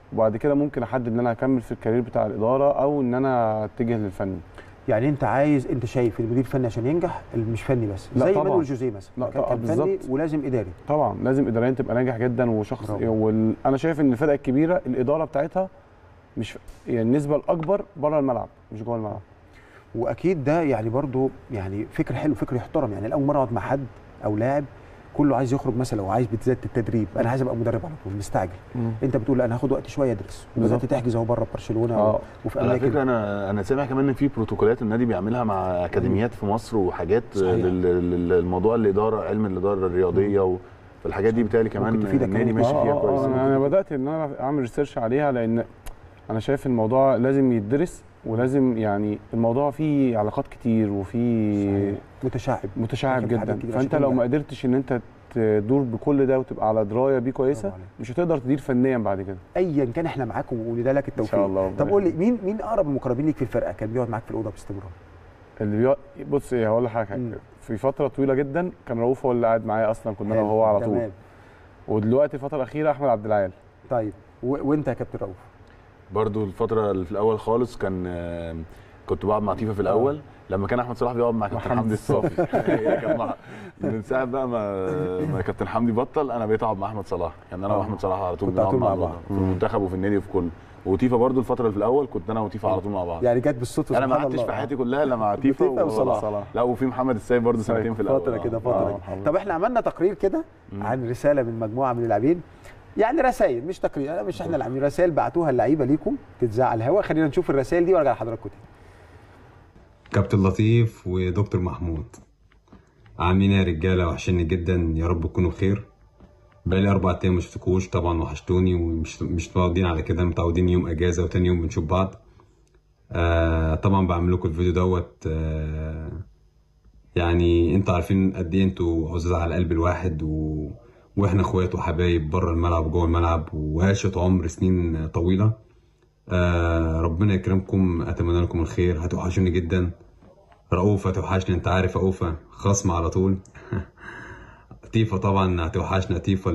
وبعد كده ممكن احدد ان انا اكمل في الكارير بتاع الاداره او ان انا اتجه للفني. يعني انت عايز، انت شايف المدير الفني عشان ينجح مش فني بس، لا زي طبعا. مانويل جوزيه مثلا، لا كان فني ولازم اداري. طبعا لازم اداريا تبقى ناجح جدا وشخص. وال... انا شايف ان الفرق الكبيره الاداره بتاعتها مش يعني النسبه الاكبر بره الملعب مش جوه الملعب. واكيد ده يعني برضو يعني فكر حلو، فكر يحترم. يعني الاول مره اقعد مع حد او لاعب كله عايز يخرج مثلا او عايز بتزاد التدريب، انا عايز ابقى مدرب على طول مستعجل. مم. انت بتقول انا هاخد وقت شويه ادرس، وبدات تحجز اهو بره برشلونه آه. وفي اماكن. على فكره انا انا سامع كمان ان في بروتوكولات النادي بيعملها مع اكاديميات في مصر وحاجات للموضوع الاداره، علم الاداره الرياضيه، والحاجات دي بالتالي كمان النادي ماشي فيها كويس. آه انا بدات ان انا اعمل ريسيرش عليها، لان انا شايف الموضوع لازم يدرس ولازم يعني الموضوع فيه علاقات كتير وفيه متشعب متشعب جدا. فانت لو ما قدرتش ان انت تدور بكل ده وتبقى على درايه بيه كويسه مش هتقدر تدير فنيا بعد كده. ايا كان احنا معاكم وندى لك التوفيق ان شاء الله. طب قول لي مين مين اقرب المقربين ليك في الفرقه كان بيقعد معاك في الاوضه باستمرار؟ اللي بيقعد بص ايه هقول لك حاجه، في فتره طويله جدا كان رؤوف هو اللي قاعد معايا اصلا، كنا انا وهو على طول. تمام. ودلوقتي الفتره الاخيره احمد عبد العال. طيب و... وانت يا كابتن رؤوف؟ برضو الفتره اللي في الاول خالص كان كنت بقعد مع تيفا في الاول لما كان احمد صلاح بيقعد مع كابتن حمدي الصافي. هي كانت مع من ساعه بقى ما ما كابتن حمدي بطل انا بقيت اقعد مع احمد صلاح، يعني انا واحمد صلاح على طول بنقعد مع بعض في المنتخب وفي النادي وفي كله. وتيفا برضو الفتره اللي في الاول كنت انا وتيفا على طول مع بعض. يعني جت بالصدفه. انا ما قعدتش في حياتي كلها الا مع تيفا وصلاح. لا وفي محمد السيد برضو سنتين في الاول. فتره كده فتره كده. طب احنا عملنا تقرير كده عن رساله من مجموعه من اللاعبين، يعني رسائل مش تقرير، انا مش احنا اللي عاملين رسائل بعتوها اللعيبه ليكم تتذاع على الهواء. خلينا نشوف الرسائل دي وارجع لحضراتكم تاني. كابتن لطيف ودكتور محمود، عاملين يا رجاله؟ وحشني جدا، يا رب تكونوا بخير. بقالي اربع ايام ما شفتكوش، طبعا وحشتوني ومش مش متعودين على كده، متعودين يوم اجازه وتاني يوم بنشوف بعض. آه طبعا بعمل لكم الفيديو دوت آه يعني انتوا عارفين قد ايه انتوا عزاز على قلب الواحد، و... واحنا اخوات وحبايب بره الملعب وجوه الملعب، وعاشت عمر سنين طويله. آه ربنا يكرمكم، اتمنى لكم الخير، هتوحشوني جدا. رؤوف هتوحشني، انت عارف رؤوفه خصم على طول. تيفا طبعا هتوحشنا، تيفا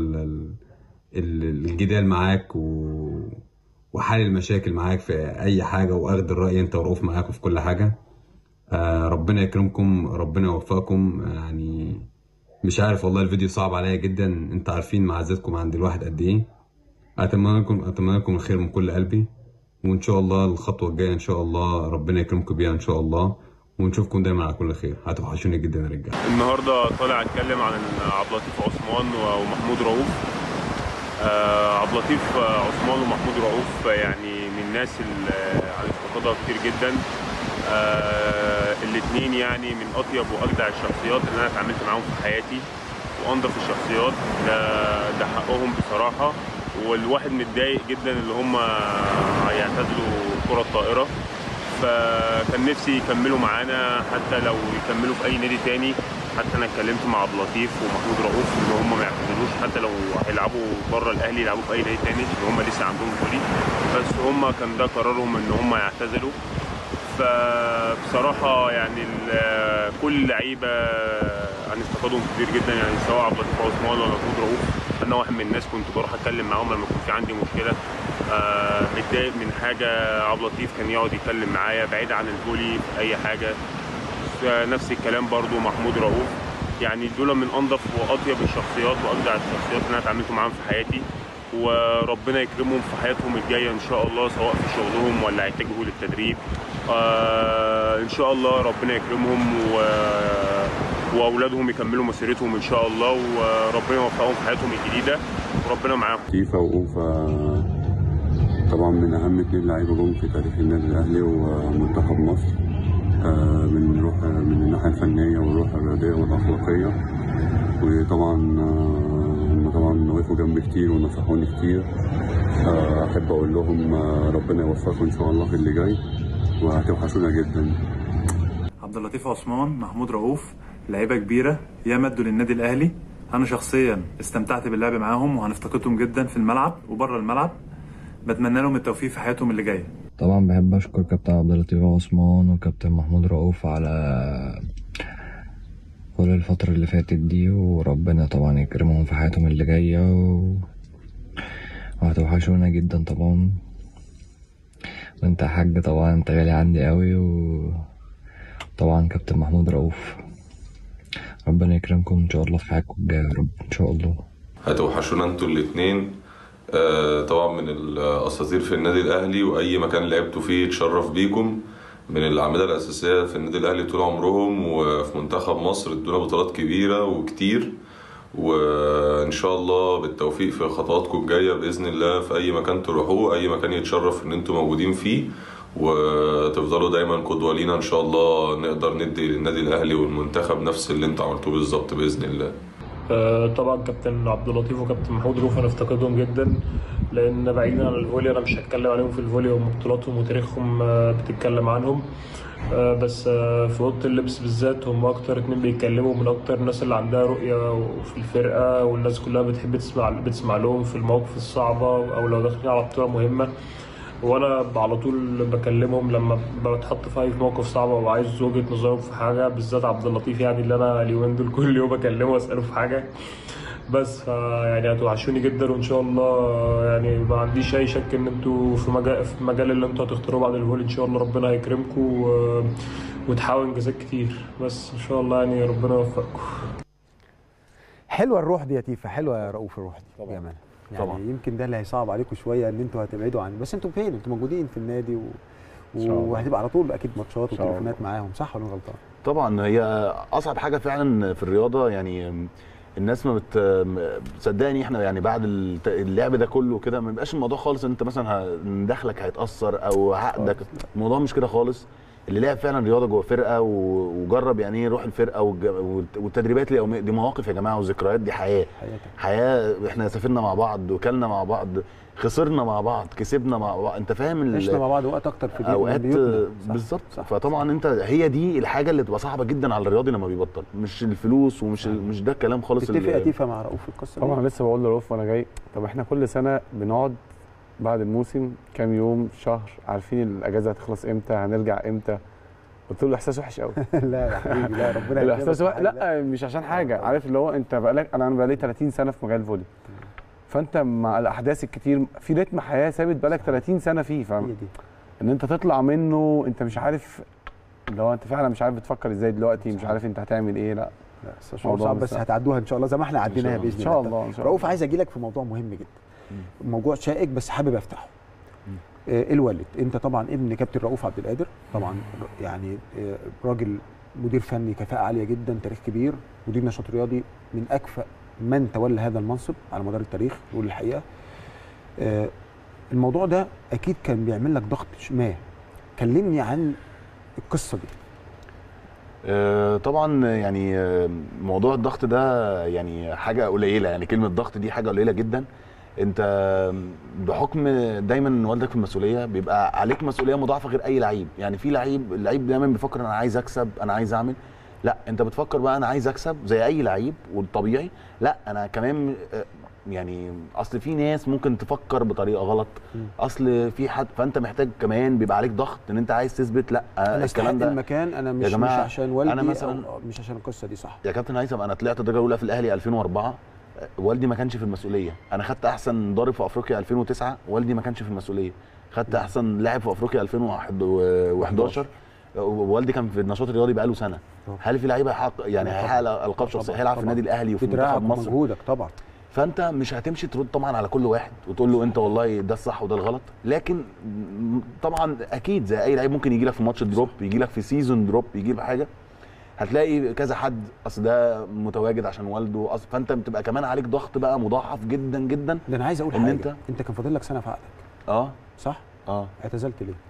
الجدال معاك و... وحل المشاكل معاك في اي حاجه، واخد الراي انت ورؤوف معاكم في كل حاجه. آه ربنا يكرمكم، ربنا يوفقكم. يعني مش عارف والله الفيديو صعب عليا جدا، انت عارفين معزتكم عند الواحد قد ايه. اتمنى لكم اتمنى لكم الخير من كل قلبي، وان شاء الله الخطوه الجايه ان شاء الله ربنا يكرمكم بيها ان شاء الله، ونشوفكم دايما على كل خير. هتوحشوني جدا يا رجاله. النهارده طالع اتكلم عن عبد اللطيف عثمان ومحمود رؤوف. آه عبد اللطيف عثمان ومحمود رؤوف يعني من الناس اللي على افتقادها كتير جدا. آه الاثنين يعني من اطيب واجدع الشخصيات اللي انا اتعاملت معاهم في حياتي، وانضف الشخصيات. ده ده حقهم بصراحه. والواحد متضايق جدا اللي هم هيعتزلوا كرة الطائرة، فكان نفسي يكملوا معانا حتى لو يكملوا في اي نادي تاني. حتى انا اتكلمت مع عبد اللطيف ومحمود رؤوف ان هم ما يعتزلوش، حتى لو هيلعبوا بره الاهلي يلعبوا في اي نادي تاني، ان هم لسه عندهم فولي، بس هم كان ده قرارهم ان هم يعتزلوا. فبصراحه يعني كل اللعيبه عن افتقادهم كبير جدا، يعني سواء عبد اللطيف عثمان ولا محمود رؤوف. انا واحد من الناس كنت بروح اتكلم معاهم لما يكون في عندي مشكله آه متضايق من حاجه، عبد اللطيف كان يقعد يتكلم معايا بعيد عن الفولي في اي حاجه. نفس الكلام برضو محمود رؤوف. يعني دول من انظف واطيب الشخصيات واجدع الشخصيات اللي انا اتعاملت معاهم في حياتي، وربنا يكرمهم في حياتهم الجايه ان شاء الله، سواء في شغلهم ولا هيتجهوا للتدريب. آه ان شاء الله ربنا يكرمهم و... واولادهم يكملوا مسيرتهم ان شاء الله، وربنا يوفقهم في حياتهم الجديده، وربنا معاهم. تيفا وأوفا طبعا من اهم اثنين لعيبه جم في تاريخ النادي الاهلي ومنتخب مصر، آه من روح من الناحيه الفنيه والروح الرياضيه والاخلاقيه. وطبعا هم طبعا وقفوا جنبي كتير ونصحوني كتير. آه احب اقول لهم آه ربنا يوفقكم ان شاء الله في اللي جاي، وهتوحشونا جدا. عبد اللطيف عثمان، محمود رؤوف، لعيبه كبيره ياما ادوا للنادي الاهلي. انا شخصيا استمتعت باللعب معاهم وهنفتقدهم جدا في الملعب وبره الملعب. بتمنى لهم التوفيق في حياتهم اللي جايه. طبعا بحب اشكر كابتن عبد اللطيف عثمان وكابتن محمود رؤوف على كل الفتره اللي فاتت دي، وربنا طبعا يكرمهم في حياتهم اللي جايه، و... وهتوحشونا جدا طبعا، وانت يا حاج طبعا انت غالي عندي قوي، وطبعا كابتن محمود رؤوف ربنا يكرمكم ان شاء الله في حياتكم الجايه يا رب ان شاء الله. هتوحشونا انتوا الاثنين آه طبعا من الاساطير في النادي الاهلي، واي مكان لعبتوا فيه يتشرف بيكم، من الاعمده الاساسيه في النادي الاهلي طول عمرهم، وفي منتخب مصر ادونا بطولات كبيره وكتير، وان شاء الله بالتوفيق في خطواتكم الجايه باذن الله في اي مكان تروحوه، اي مكان يتشرف ان انتم موجودين فيه، وتفضلوا دايما قدوه لينا ان شاء الله، نقدر ندي للنادي الاهلي والمنتخب نفس اللي انتوا عملتوه بالظبط باذن الله. طبعا كابتن عبد اللطيف وكابتن محمود رؤوف هنفتقدهم جدا، لان بعيدا عن الفولي انا مش هتكلم عليهم في الفولي، هم بطولاتهم وتاريخهم بتتكلم عنهم، بس في اوضه اللبس بالذات هم اكتر اتنين بيتكلموا، من اكتر الناس اللي عندها رؤيه في الفرقه، والناس كلها بتحب تسمع بتسمع لهم في المواقف الصعبه او لو داخلين على بطوله مهمه، وانا على طول بكلمهم لما بتحط في موقف صعب وعايز وجهه نظرهم في حاجه، بالذات عبد اللطيف يعني اللي انا اليومين دول كل يوم اكلمه واساله في حاجه، بس يعني هتوحشوني جدا، وان شاء الله يعني ما عنديش اي شك ان انتوا في مجال في المجال اللي انتوا هتختاروه بعد الفولي ان شاء الله ربنا هيكرمكم وتحققوا انجازات كتير، بس ان شاء الله يعني ربنا يوفقكم. حلوه الروح دي يا تيفا، حلوه يا رؤوف الروح دي طبعا يعني طبعا. يمكن ده اللي هيصعب عليكم شويه ان انتوا هتبعدوا عن، بس انتوا فين؟ انتوا موجودين في النادي و... وهتبقى على طول اكيد ماتشات وتليفونات معاهم، صح ولا غلطان؟ طبعا هي اصعب حاجه فعلا في الرياضه، يعني الناس ما بت صدقني احنا يعني بعد اللعب ده كله كده ما بيبقاش الموضوع خالص ان انت مثلا دخلك هيتاثر او عقدك، الموضوع مش كده خالص. اللي لعب فعلا رياضه جوه فرقه وجرب يعني ايه روح الفرقه والتدريبات دي, دي مواقف يا جماعه وذكريات، دي حياه حياه احنا سافرنا مع بعض وكلنا مع بعض، خسرنا مع بعض، كسبنا مع بعض، انت فاهم؟ عشنا مع بعض وقت اكتر في اوقات بالظبط. فطبعا انت هي دي الحاجه اللي بتبقى صعبه جدا على الرياضي لما بيبطل، مش الفلوس ومش مش ده الكلام خالص. تتفق يا تيفا مع رؤوف في القصه طبعا؟ لسه بقول لرؤوف وانا جاي، طب احنا كل سنه بنقعد بعد الموسم كام يوم شهر عارفين الاجازه هتخلص امتى، هنرجع امتى، قلت له الاحساس وحش قوي. لا يا حبيبي لا ربنا الاحساس وحش، لا مش عشان حاجه، عارف اللي هو انت بقالك، انا انا بقالي ثلاثين سنه في مجال الفولي، فانت مع الاحداث الكتير في رتم حياه ثابت بقالك ثلاثين سنه فيه، فاهم؟ ان انت تطلع منه انت مش عارف اللي هو انت فعلا مش عارف بتفكر ازاي دلوقتي، مش عارف انت هتعمل ايه. لا لا صعب، بس هتعدوها ان شاء الله زي ما احنا عديناها باذن الله ان شاء الله. رؤوف عايز اجي لك في موضوع مهم جدا، موضوع شائك بس حابب افتحه. آه الوالد، انت طبعا ابن كابتن رؤوف عبد القادر، طبعا يعني آه راجل مدير فني كفاءه عاليه جدا، تاريخ كبير، مدير نشاط رياضي من اكفأ من تولى هذا المنصب على مدار التاريخ نقول الحقيقه. آه الموضوع ده اكيد كان بيعمل لك ضغط ما، كلمني عن القصه دي. آه طبعا يعني موضوع الضغط ده يعني حاجه قليله، يعني كلمه ضغط دي حاجه قليله جدا. انت بحكم دايما والدك في المسؤوليه بيبقى عليك مسؤوليه مضاعفه غير اي لعيب، يعني في لعيب اللعيب دايما بيفكر انا عايز اكسب، انا عايز اعمل، لا انت بتفكر بقى انا عايز اكسب زي اي لعيب والطبيعي، لا انا كمان يعني اصل في ناس ممكن تفكر بطريقه غلط، اصل في حد، فانت محتاج كمان بيبقى عليك ضغط ان انت عايز تثبت لا انا الكلام ده المكان، انا مش مش عشان والدي، انا مثلا مش عشان القصه دي، صح يا كابتن هيثم؟ انا طلعت الدرجه الاولى في الاهلي ألفين وأربعة، والدي ما كانش في المسؤوليه. انا خدت احسن ضارب في افريقيا ألفين وتسعة، والدي ما كانش في المسؤوليه. خدت احسن لاعب في افريقيا ألفين وحداشر، والدي كان في النشاط الرياضي بقاله سنه. هل في لعيبه هيحقق يعني هيحقق القاب شخصيه، هيلعب في النادي الاهلي وفي منتخب مصر؟ مجهودك طبعا. فانت مش هتمشي ترد طبعا على كل واحد وتقول له انت والله ده الصح وده الغلط، لكن طبعا اكيد زي اي لعيب ممكن يجي لك في ماتش دروب، يجي لك في سيزون دروب، يجي لك حاجه، هتلاقي كذا حد اصل ده متواجد عشان والده، أصل فانت بتبقى كمان عليك ضغط بقى مضاعف جدا جدا. ده انا عايز اقول إن حاجه، انت انت كان فاضل لك سنه في عقدك. اه صح؟ اه اعتزلت ليه؟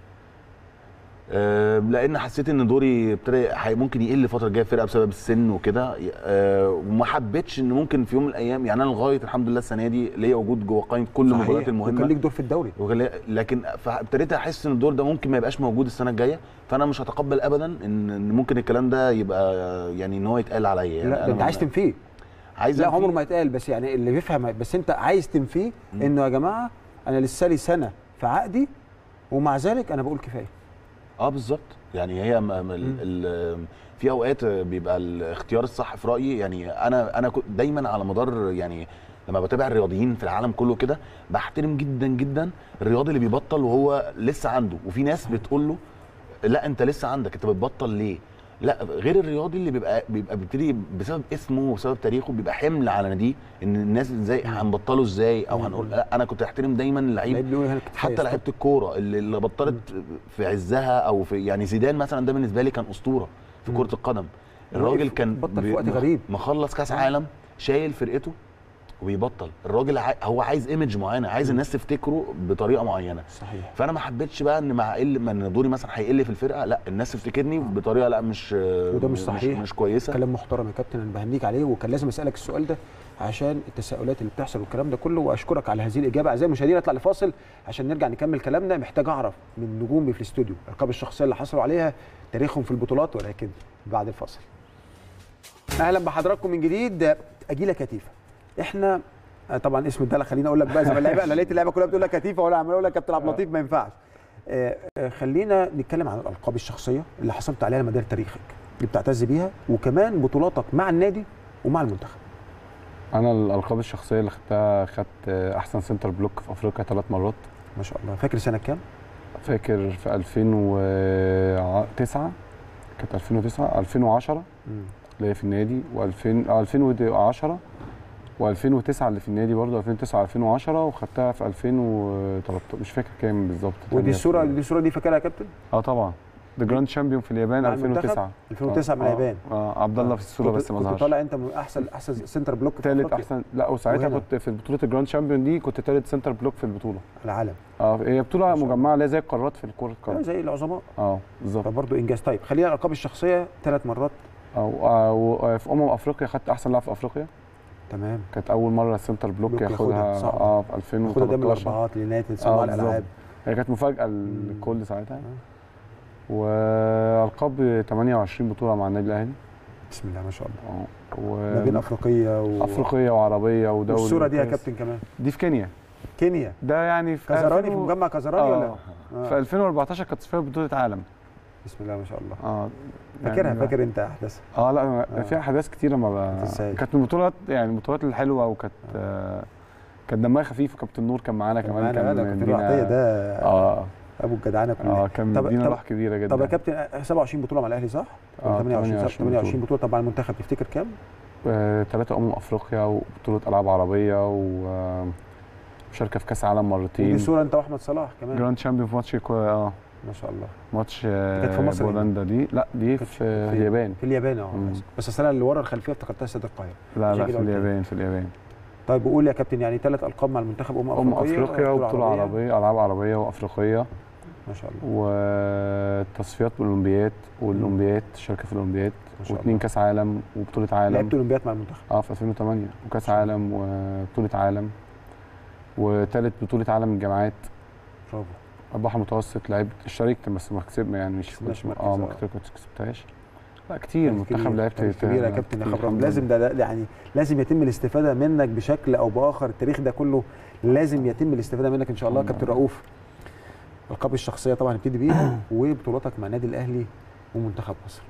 أه لان حسيت ان دوري ابتدى ممكن يقل الفتره الجايه في الفرقه بسبب السن وكده، أه وما حبيتش ان ممكن في يوم من الايام، يعني انا لغايه الحمد لله السنه دي ليا وجود جوه قائمه كل المباريات المهمه، وكان ليك دور في الدوري، لكن فابتديت احس ان الدور ده ممكن ما يبقاش موجود السنه الجايه، فانا مش هتقبل ابدا ان ممكن الكلام ده يبقى يعني ان هو يتقال عليا. يعني لا انت عايز تنفيه، عايز لا عمره ما يتقال، بس يعني اللي بيفهم، بس انت عايز تنفيه انه يا جماعه انا لسه لي سنه في عقدي ومع ذلك انا بقول كفايه. اه بالظبط، يعني هي م ال ال في اوقات بيبقى الاختيار الصح في رايي، يعني انا انا دايما على مدار يعني لما بتابع الرياضيين في العالم كله كده بحترم جدا جدا الرياضي اللي بيبطل وهو لسه عنده، وفي ناس بتقول له لا انت لسه عندك، انت بتبطل ليه؟ لا، غير الرياضي اللي بيبقى بيبقى بيبتدي بسبب اسمه وبسبب تاريخه بيبقى حمل على ناديه، ان الناس ازاي هنبطله ازاي او هنقول لا. انا كنت احترم دايما اللعيب، حتى لعيبه الكوره اللي, اللي بطلت في عزها او في يعني زيدان مثلا، ده بالنسبه لي كان اسطوره في كره القدم. الراجل كان بطل في وقت غريب، مخلص كاس عالم شايل فرقته وبيبطل. الراجل هو عايز ايمج معينه، عايز الناس تفتكره بطريقه معينه. صحيح. فانا ما حبيتش بقى ان مع قل ما دوري مثلا هيقل في الفرقه، لا الناس تفتكرني بطريقه لا مش وده مش صحيح، مش, مش كويسه. كلام محترم يا كابتن، انا بهنيك عليه، وكان لازم اسالك السؤال ده عشان التساؤلات اللي بتحصل والكلام ده كله، واشكرك على هذه الاجابه. اعزائي المشاهدين اطلع لفاصل عشان نرجع نكمل كلامنا. محتاج اعرف من نجومي في الاستوديو الالقاب الشخصيه اللي حصلوا عليها، تاريخهم في البطولات، ولكن بعد الفاصل. اهلا بحضراتكم من جديد. اجيله كتيفه، احنا طبعا اسم الدلع خليني اقول لك بقى زي ما اللعيبه، انا لقيت اللعيبه كلها بتقول لك كتيفه وانا عمال اقول لك كابتن عبد اللطيف ما ينفعش. آه آه خلينا نتكلم عن الالقاب الشخصيه اللي حصلت عليها مدار تاريخك اللي بتعتز بيها، وكمان بطولاتك مع النادي ومع المنتخب. انا الالقاب الشخصيه اللي خدتها، خدت احسن سنتر بلوك في افريقيا ثلاث مرات. ما شاء الله. فاكر سنه كام؟ فاكر في ألفين وتسعة، كانت ألفين وتسعة ألفين وعشرة اللي هي في النادي، و2000 ألفين وعشرة وألفين وتسعة اللي في النادي برضه، ألفين وتسعة ألفين وعشرة، وخدتها في ألفين وتلتاشر مش فاكر كام بالظبط. ودي الصوره دي الصوره دي فاكرها يا كابتن؟ اه طبعا، ذا جراند شامبيون في اليابان ألفين وتسعة ألفين وتسعة من اليابان. اه عبد الله في الصوره بس ما ظهرش. كنت طالع انت من احسن احسن سنتر بلوك في ثالث احسن، لا وساعتها كنت في بطوله الجراند شامبيون دي كنت ثالث سنتر بلوك في البطوله العالم. اه هي بطوله مجمعه لا زي القارات في الكره القدم، زي العظماء. اه بالظبط. فبرضه انجاز. طيب خلينا الالقاب الشخصيه ثلاث مرات. اه وفي امم افريقيا خدت احسن لاعب في افريقيا. تمام. كانت اول مره السنتر بلوك, بلوك ياخدها اه في ألفين وتلتاشر. ياخدها دايما الاربعات لنادي صناع الالعاب. هي كانت مفاجاه للكل ساعتها. آه. والقاب ثمانية وعشرين بطوله مع النادي الاهلي. بسم الله ما شاء الله. و... ما بين افريقيه و... افريقيه وعربيه ودولي. والصوره دي يا كابتن كمان دي في كينيا. كينيا ده يعني في كازاراني، في مجمع كازاراني آه. ولا؟ آه. في ألفين وأربعتاشر كانت فيها بطوله عالم. بسم الله ما شاء الله. اه فاكرها يعني فاكر انت احداثها؟ اه لا آه. في احداث كتيره ما ب... كانت من البطولات يعني البطولات الحلوه، وكانت آه. كانت دمها خفيف. وكابتن نور كان معانا كمان، كان كابتن عطيه ده اه ابو الجدعانه كلها. اه كان مدينا روح كبيره جدا. طب يا كابتن سبعة وعشرين بطوله مع الاهلي صح؟ اه ثمانية وعشرين ثمانية وعشرين بطوله. طبعا المنتخب تفتكر كام؟ ثلاثه امم افريقيا وبطوله العاب عربيه ومشاركه في كاس عالم مرتين. ودي صوره انت واحمد صلاح كمان جراند شامبيون في ماتش اه ما شاء الله. ماتش كانت في مصر بولندا دي؟ لا دي في, في اليابان. في اليابان اه بس السنه اللي ورا الخلفيه افتكرتها استاد القاهره. لا لا في اليابان في اليابان. طيب قول يا كابتن يعني ثلاث القاب مع المنتخب امم افريقيا. امم افريقيا وبطوله عربيه. عربيه العاب عربيه وافريقيه ما شاء الله. والتصفيات والاولمبياد والاولمبياد شاركه في الاولمبياد واثنين كاس عالم وبطوله عالم. لعبت اولمبياد مع المنتخب اه في ألفين وثمانية وكاس عالم وبطوله عالم وثالث بطوله عالم الجامعات. برافو. البحر المتوسط لعبت اشتركت بس ما كسبنا يعني مش اه ما كسبتهاش. لا كتير منتخب لعبت كبير يا كابتن يا خبر. لازم ده, ده يعني لازم يتم الاستفاده منك بشكل او باخر. التاريخ ده كله لازم يتم الاستفاده منك ان شاء الله. كابتن رؤوف الالقاب الشخصيه طبعا نبتدي بيها وبطولاتك مع النادي الاهلي ومنتخب مصر.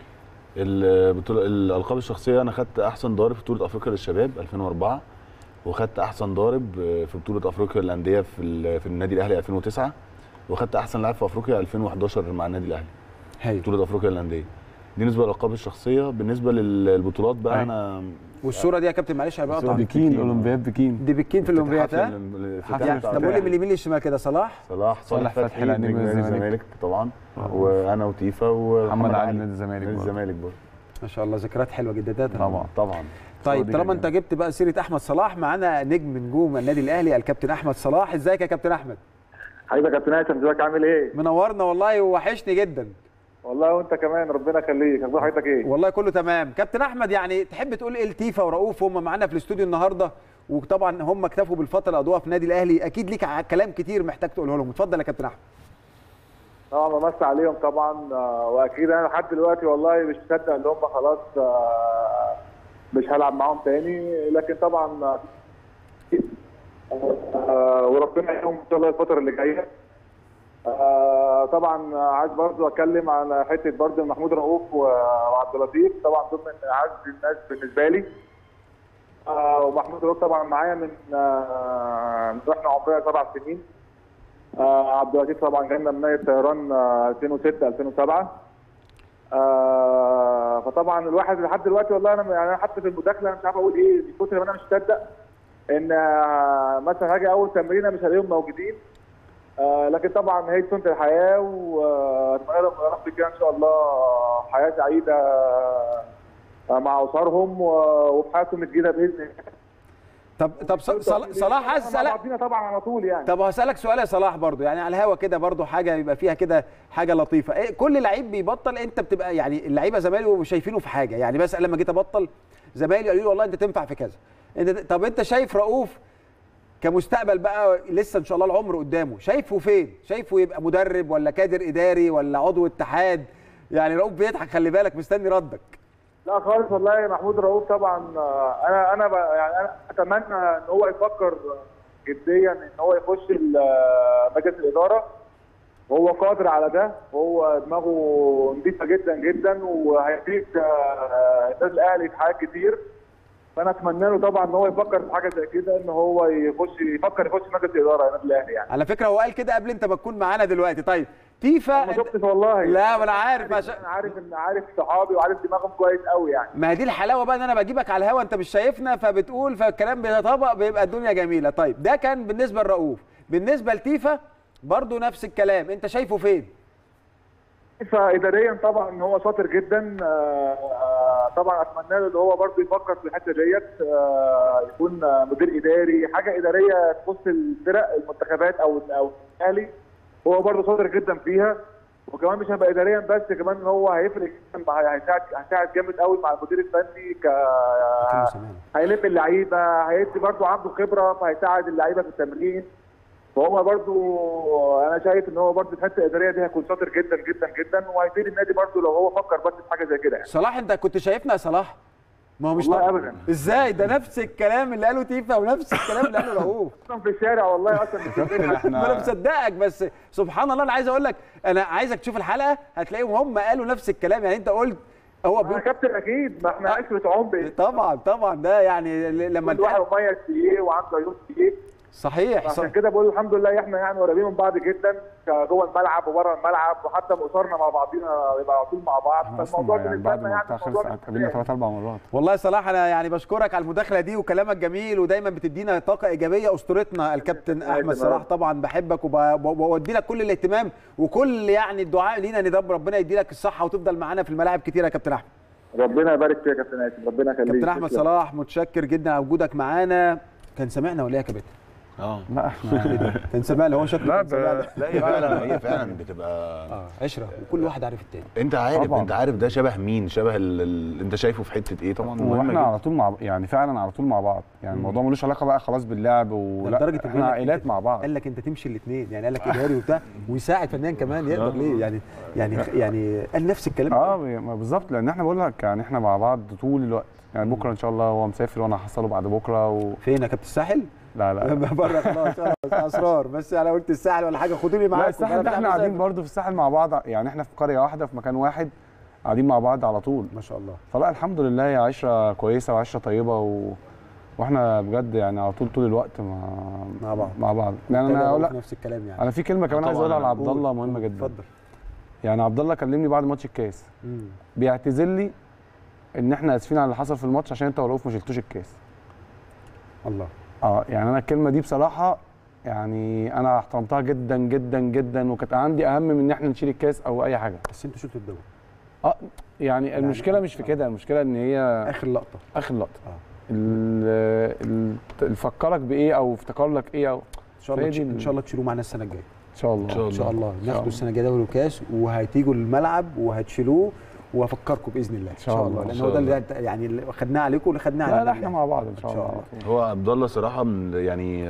البطوله الالقاب الشخصيه انا خدت احسن ضارب في بطوله افريقيا للشباب ألفين وأربعة، وخدت احسن ضارب في بطوله افريقيا للانديه في في النادي الاهلي ألفين وتسعة، وخدت احسن لاعب في افريقيا ألفين وأحد عشر مع النادي الاهلي. هي بطوله افريقيا للانديه دي بالنسبه للالقاب الشخصيه. بالنسبه للبطولات بقى هي. انا والصوره دي يا كابتن معلش هبقى اقطع. بكين اولمبياد بكين دي بكين في الاولمبياد ها. يعني طب قول لي من اليمين للشمال كده. صلاح صلاح صالح فتحي نجم الزمالك طبعا، وانا وتيفا ومحمد علي نادي الزمالك الزمالك برضه. ما شاء الله ذكريات حلوه جدا ده طبعا طبعا. طيب طالما انت جبت بقى سيره احمد صلاح، معانا نجم نجوم النادي الاهلي الكابتن احمد صلاح. ازيك يا كابتن احمد؟ حبيبي يا كابتن هيثم ازيك عامل ايه؟ منورنا والله ووحشني جدا. والله وانت كمان ربنا يخليك. اخبار حضرتك ايه؟ والله كله تمام. كابتن احمد يعني تحب تقول ايه لتيفا ورؤوف هم معانا في الاستوديو النهارده، وطبعا هم اكتفوا بالفتره اللي قضوها في النادي الاهلي، اكيد ليك كلام كتير محتاج تقوله لهم. اتفضل يا كابتن احمد. اه بمسي عليهم طبعا، واكيد انا لحد دلوقتي والله مش مصدق ان هم خلاص مش هلعب معاهم تاني، لكن طبعا وربنا يعينهم ان شاء الله الفتره اللي جايه. طبعا عايز برضه اتكلم عن حته برضه محمود رؤوف وعبد اللطيف، طبعا دول من اعز الناس بالنسبه لي. آه ومحمود رؤوف طبعا معايا من آه احنا عمرنا سبع سنين. آه عبد اللطيف طبعا جالنا من نادي الطيران آه ألفين وستة ألفين وسبعة. آه فطبعا الواحد لحد دلوقتي والله انا يعني انا حتى في المداخله انا مش عارف اقول ايه من كتر ما انا مش مصدق ان آه مثلا هاجي اول تمرينه مش هلاقيهم موجودين. آه لكن طبعا هي سنه الحياه واتمنى لهم يا رب كده ان شاء الله حياه سعيده مع اسرهم وفي حياتهم الجديده باذن الله. طب طب صلاح عايز اسالك طبعا على طول يعني. طب هسالك سؤال يا صلاح برضو يعني على الهوا كده برضو حاجه يبقى فيها كده حاجه لطيفه. إيه كل لعيب بيبطل انت بتبقى يعني اللعيبه زمايله شايفينه في حاجه يعني مثلا لما جيت ابطل زمايلي قالوا لي والله انت تنفع في كذا. انت طب انت شايف رؤوف كمستقبل بقى لسه ان شاء الله العمر قدامه شايفه فين؟ شايفه يبقى مدرب ولا كادر اداري ولا عضو اتحاد؟ يعني رؤوف بيضحك خلي بالك مستني ردك. لا خالص والله محمود رؤوف طبعا انا انا يعني انا اتمنى ان هو يفكر جديا ان هو يخش مجلس الاداره وهو قادر على ده وهو دماغه نظيفه جدا جدا وهيفيد النادي الاهلي في حاجات كتير. فانا اتمنى له طبعا ان هو يفكر في حاجه زي كده ان هو يخش يفكر يخش مجلس الاداره النادي الاهلي يعني. على فكره هو قال كده قبل انت ما تكون معانا دلوقتي. طيب تيفا ما شفتش والله. لا ما انا عارف عشان انا عارف ان عارف صحابي وعارف دماغهم كويس قوي يعني. ما هي دي الحلاوه بقى ان انا بجيبك على الهوا انت مش شايفنا فبتقول فالكلام بيتطبق بيبقى الدنيا جميله. طيب ده كان بالنسبه لرؤوف. بالنسبه لتيفا برضو نفس الكلام انت شايفه فين؟ تيفا اداريا طبعا ان هو شاطر جدا. طبعا اتمنى له ان هو برضو يفكر في الحته ديت يكون مدير اداري حاجه اداريه تخص الفرق المنتخبات او او الاهلي. هو برضه شاطر جدا فيها وكمان مش هيبقى اداريا بس كمان ان هو هيفرق هيساعد هيساعد جامد قوي مع المدير الفني ك هيلم اللعيبه هيدي برضه عنده خبره فهيساعد اللعيبه في التمرين. فهو برضه انا شايف ان هو برضه في الحته الاداريه دي هيكون شاطر جدا جدا جدا وهيفيد النادي برضه لو هو فكر بس في حاجه زي كده يعني. صلاح انت كنت شايفنا يا صلاح؟ ما هو مش والله ابدا. ازاي ده نفس الكلام اللي قاله تيفا ونفس الكلام اللي قاله رؤوف. اصلا في الشارع والله اصلا ما انا مصدقك بس سبحان الله انا عايز اقول لك انا عايزك تشوف الحلقه هتلاقيهم هم قالوا نفس الكلام يعني انت قلت هو بيقول كابتن اكيد ما احنا عشرة عمر. طبعا طبعا ده يعني لما كل واحد مميز في ايه وعنده عيوب في ايه. صحيح عشان كده بقول الحمد لله احنا يعني قريبين من بعض جدا جوه الملعب وبره الملعب وحتى اسرنا مع بعضينا يبقى على طول مع بعض. فالموضوع بالنسبه لنا يعني قابلنا ثلاث اربع مرات. والله يا صلاح انا يعني بشكرك على المداخله دي وكلامك جميل ودايما بتدينا طاقه ايجابيه. اسطورتنا الكابتن احمد صلاح طبعا بحبك وبودي لك كل الاهتمام وكل يعني الدعاء لينا ان ربنا يدي لك الصحه وتفضل معانا في الملاعب كتير يا كابتن احمد. ربنا يبارك فيك يا كابتن هاشم ربنا يخليك. كابتن احمد صلاح متشكر جدا على وجودك معانا. كان سمعنا ولا ايه يا كابتن؟ اه لا احنا كان سمعنا هو شكله لا لا هي فعلا هي فعلا بتبقى اه عشره وكل واحد عارف التاني. انت عارف طبعا. انت عارف ده شبه مين شبه ال... ال... انت شايفه في حته ايه طبعا. واحنا على طول مع يعني فعلا على طول مع بعض يعني الموضوع ملوش علاقه بقى خلاص باللعب ولا لدرجه احنا عائلات مع بعض. قال لك انت تمشي الاثنين يعني قال لك اداري وبتاع ويساعد فنان كمان يقدر ليه يعني يعني يعني قال نفس الكلام. اه بالظبط لان احنا بقول لك يعني احنا مع بعض طول الوقت يعني بكره ان شاء الله هو مسافر وانا هحصله بعد بكره و... فين يا كابتن الساحل؟ لا لا بره خلاص اسرار بس انا قلت الساحل ولا حاجه خدوني معاكم. لا الساحل ده احنا قاعدين برضه في الساحل مع بعض يعني احنا في قريه واحده في مكان واحد قاعدين مع بعض على طول ما شاء الله. فلا الحمد لله هي عشره كويسه وعشره طيبه و... واحنا بجد يعني على طول طول الوقت مع مع بعض مع بعض يعني انا اقول نفس الكلام يعني. انا في كلمه كمان عايز اقولها على عبد الله مهمه جدا. اتفضل. يعني عبد الله كلمني بعد ماتش الكاس مم. بيعتذر لي ان احنا اسفين على اللي حصل في الماتش عشان انت ورؤوف ما شلتوش الكاس. الله. اه يعني انا الكلمه دي بصراحه يعني انا احترمتها جدا جدا جدا وكانت عندي اهم من ان احنا نشيل الكاس او اي حاجه. بس انتوا شلتوا الدوري. اه يعني, يعني المشكله مش في كده المشكله ان هي اخر لقطه اخر لقطه اه اللي فكرك بايه او افتكر لك ايه او ان شاء الله ان شاء الله تشيلوه معانا السنه الجايه. ان شاء الله ان شاء الله ناخدوا السنه الجايه دوري وكاس وهتيجوا الملعب وهتشيلوه وافكركم باذن الله ان شاء الله لان هو ده اللي يعني اللي خدناه عليكم واللي خدناه علينا. لا لا احنا مع بعض ان شاء الله. هو عبد الله صراحه يعني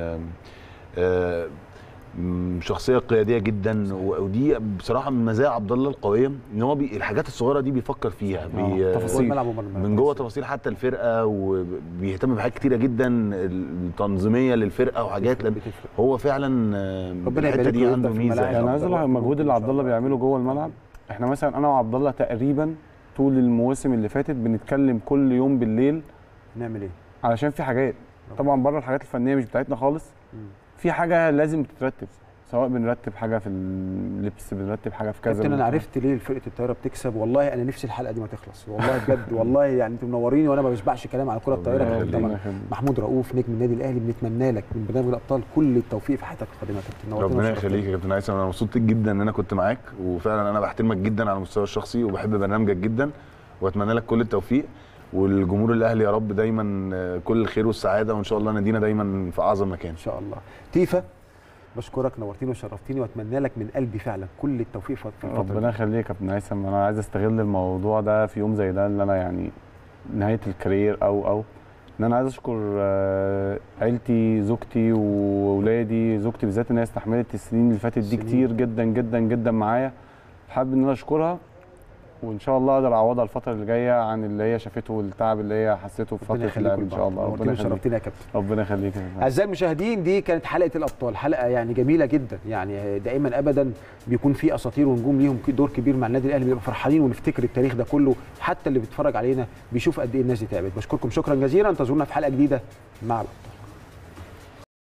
آه شخصيه قياديه جدا ودي بصراحه من مزايا عبد الله القويه ان هو بي الحاجات الصغيره دي بيفكر فيها بي تفاصيل من جوه تفاصيل حتى الفرقه وبيهتم بحاجات كتيره جدا التنظيميه للفرقه وحاجات هو فعلا الحته دي عنده ميزه. يعني انا عايز اقول لك المجهود اللي عبد الله بيعمله جوه الملعب احنا مثلا انا وعبد الله تقريبا طول المواسم اللي فاتت بنتكلم كل يوم بالليل نعمل ايه علشان في حاجات طبعا بره الحاجات الفنيه مش بتاعتنا خالص، في حاجه لازم تترتب، سواء بنرتب حاجه في اللبس، بنرتب حاجه في كذا. كابتن انا عرفت ليه فرقه الطايره بتكسب، والله انا نفسي الحلقه دي ما تخلص والله بجد والله يعني انتوا منوريني وانا ما بشبعش كلام على كره الطايره. كابتن محمود رؤوف نجم النادي الاهلي، بنتمنى لك من برنامج الابطال كل التوفيق في حياتك القادمه يا كابتن. ربنا يخليك يا كابتن هيثم، انا مبسوط جدا ان انا كنت معاك، وفعلا انا بحترمك جدا على المستوى الشخصي وبحب برنامجك جدا، واتمنى لك كل التوفيق، والجمهور الاهلي يا رب دايما كل الخير والسعاده، وان شاء الله نادينا دايما في اعظم مكان ان شاء الله. تيفا بشكرك، نورتيني وشرفتيني، واتمنى لك من قلبي فعلا كل التوفيق في الفتره. ربنا يخليك يا كابتن هيثم، انا عايز استغل الموضوع ده في يوم زي ده، اللي انا يعني نهايه الكارير او او ان انا عايز اشكر عيلتي، زوجتي واولادي، زوجتي بالذات ان هي استحملت السنين اللي فاتت دي كتير جدا جدا جدا معايا، حابب ان انا اشكرها، وان شاء الله اقدر اعوضها الفتره اللي جايه عن اللي هي شافته والتعب اللي هي حسيته في فتره اللعب ان شاء الله. ربنا يخليك يا كابتن. ربنا يخليك. اعزائي المشاهدين، دي كانت حلقه الابطال، حلقه يعني جميله جدا، يعني دائما ابدا بيكون في اساطير ونجوم ليهم دور كبير مع النادي الاهلي، بنبقى فرحانين ونفتكر التاريخ ده كله، حتى اللي بيتفرج علينا بيشوف قد ايه الناس دي تعبت. بشكركم شكرا جزيلا، انتظرونا في حلقه جديده مع الابطال.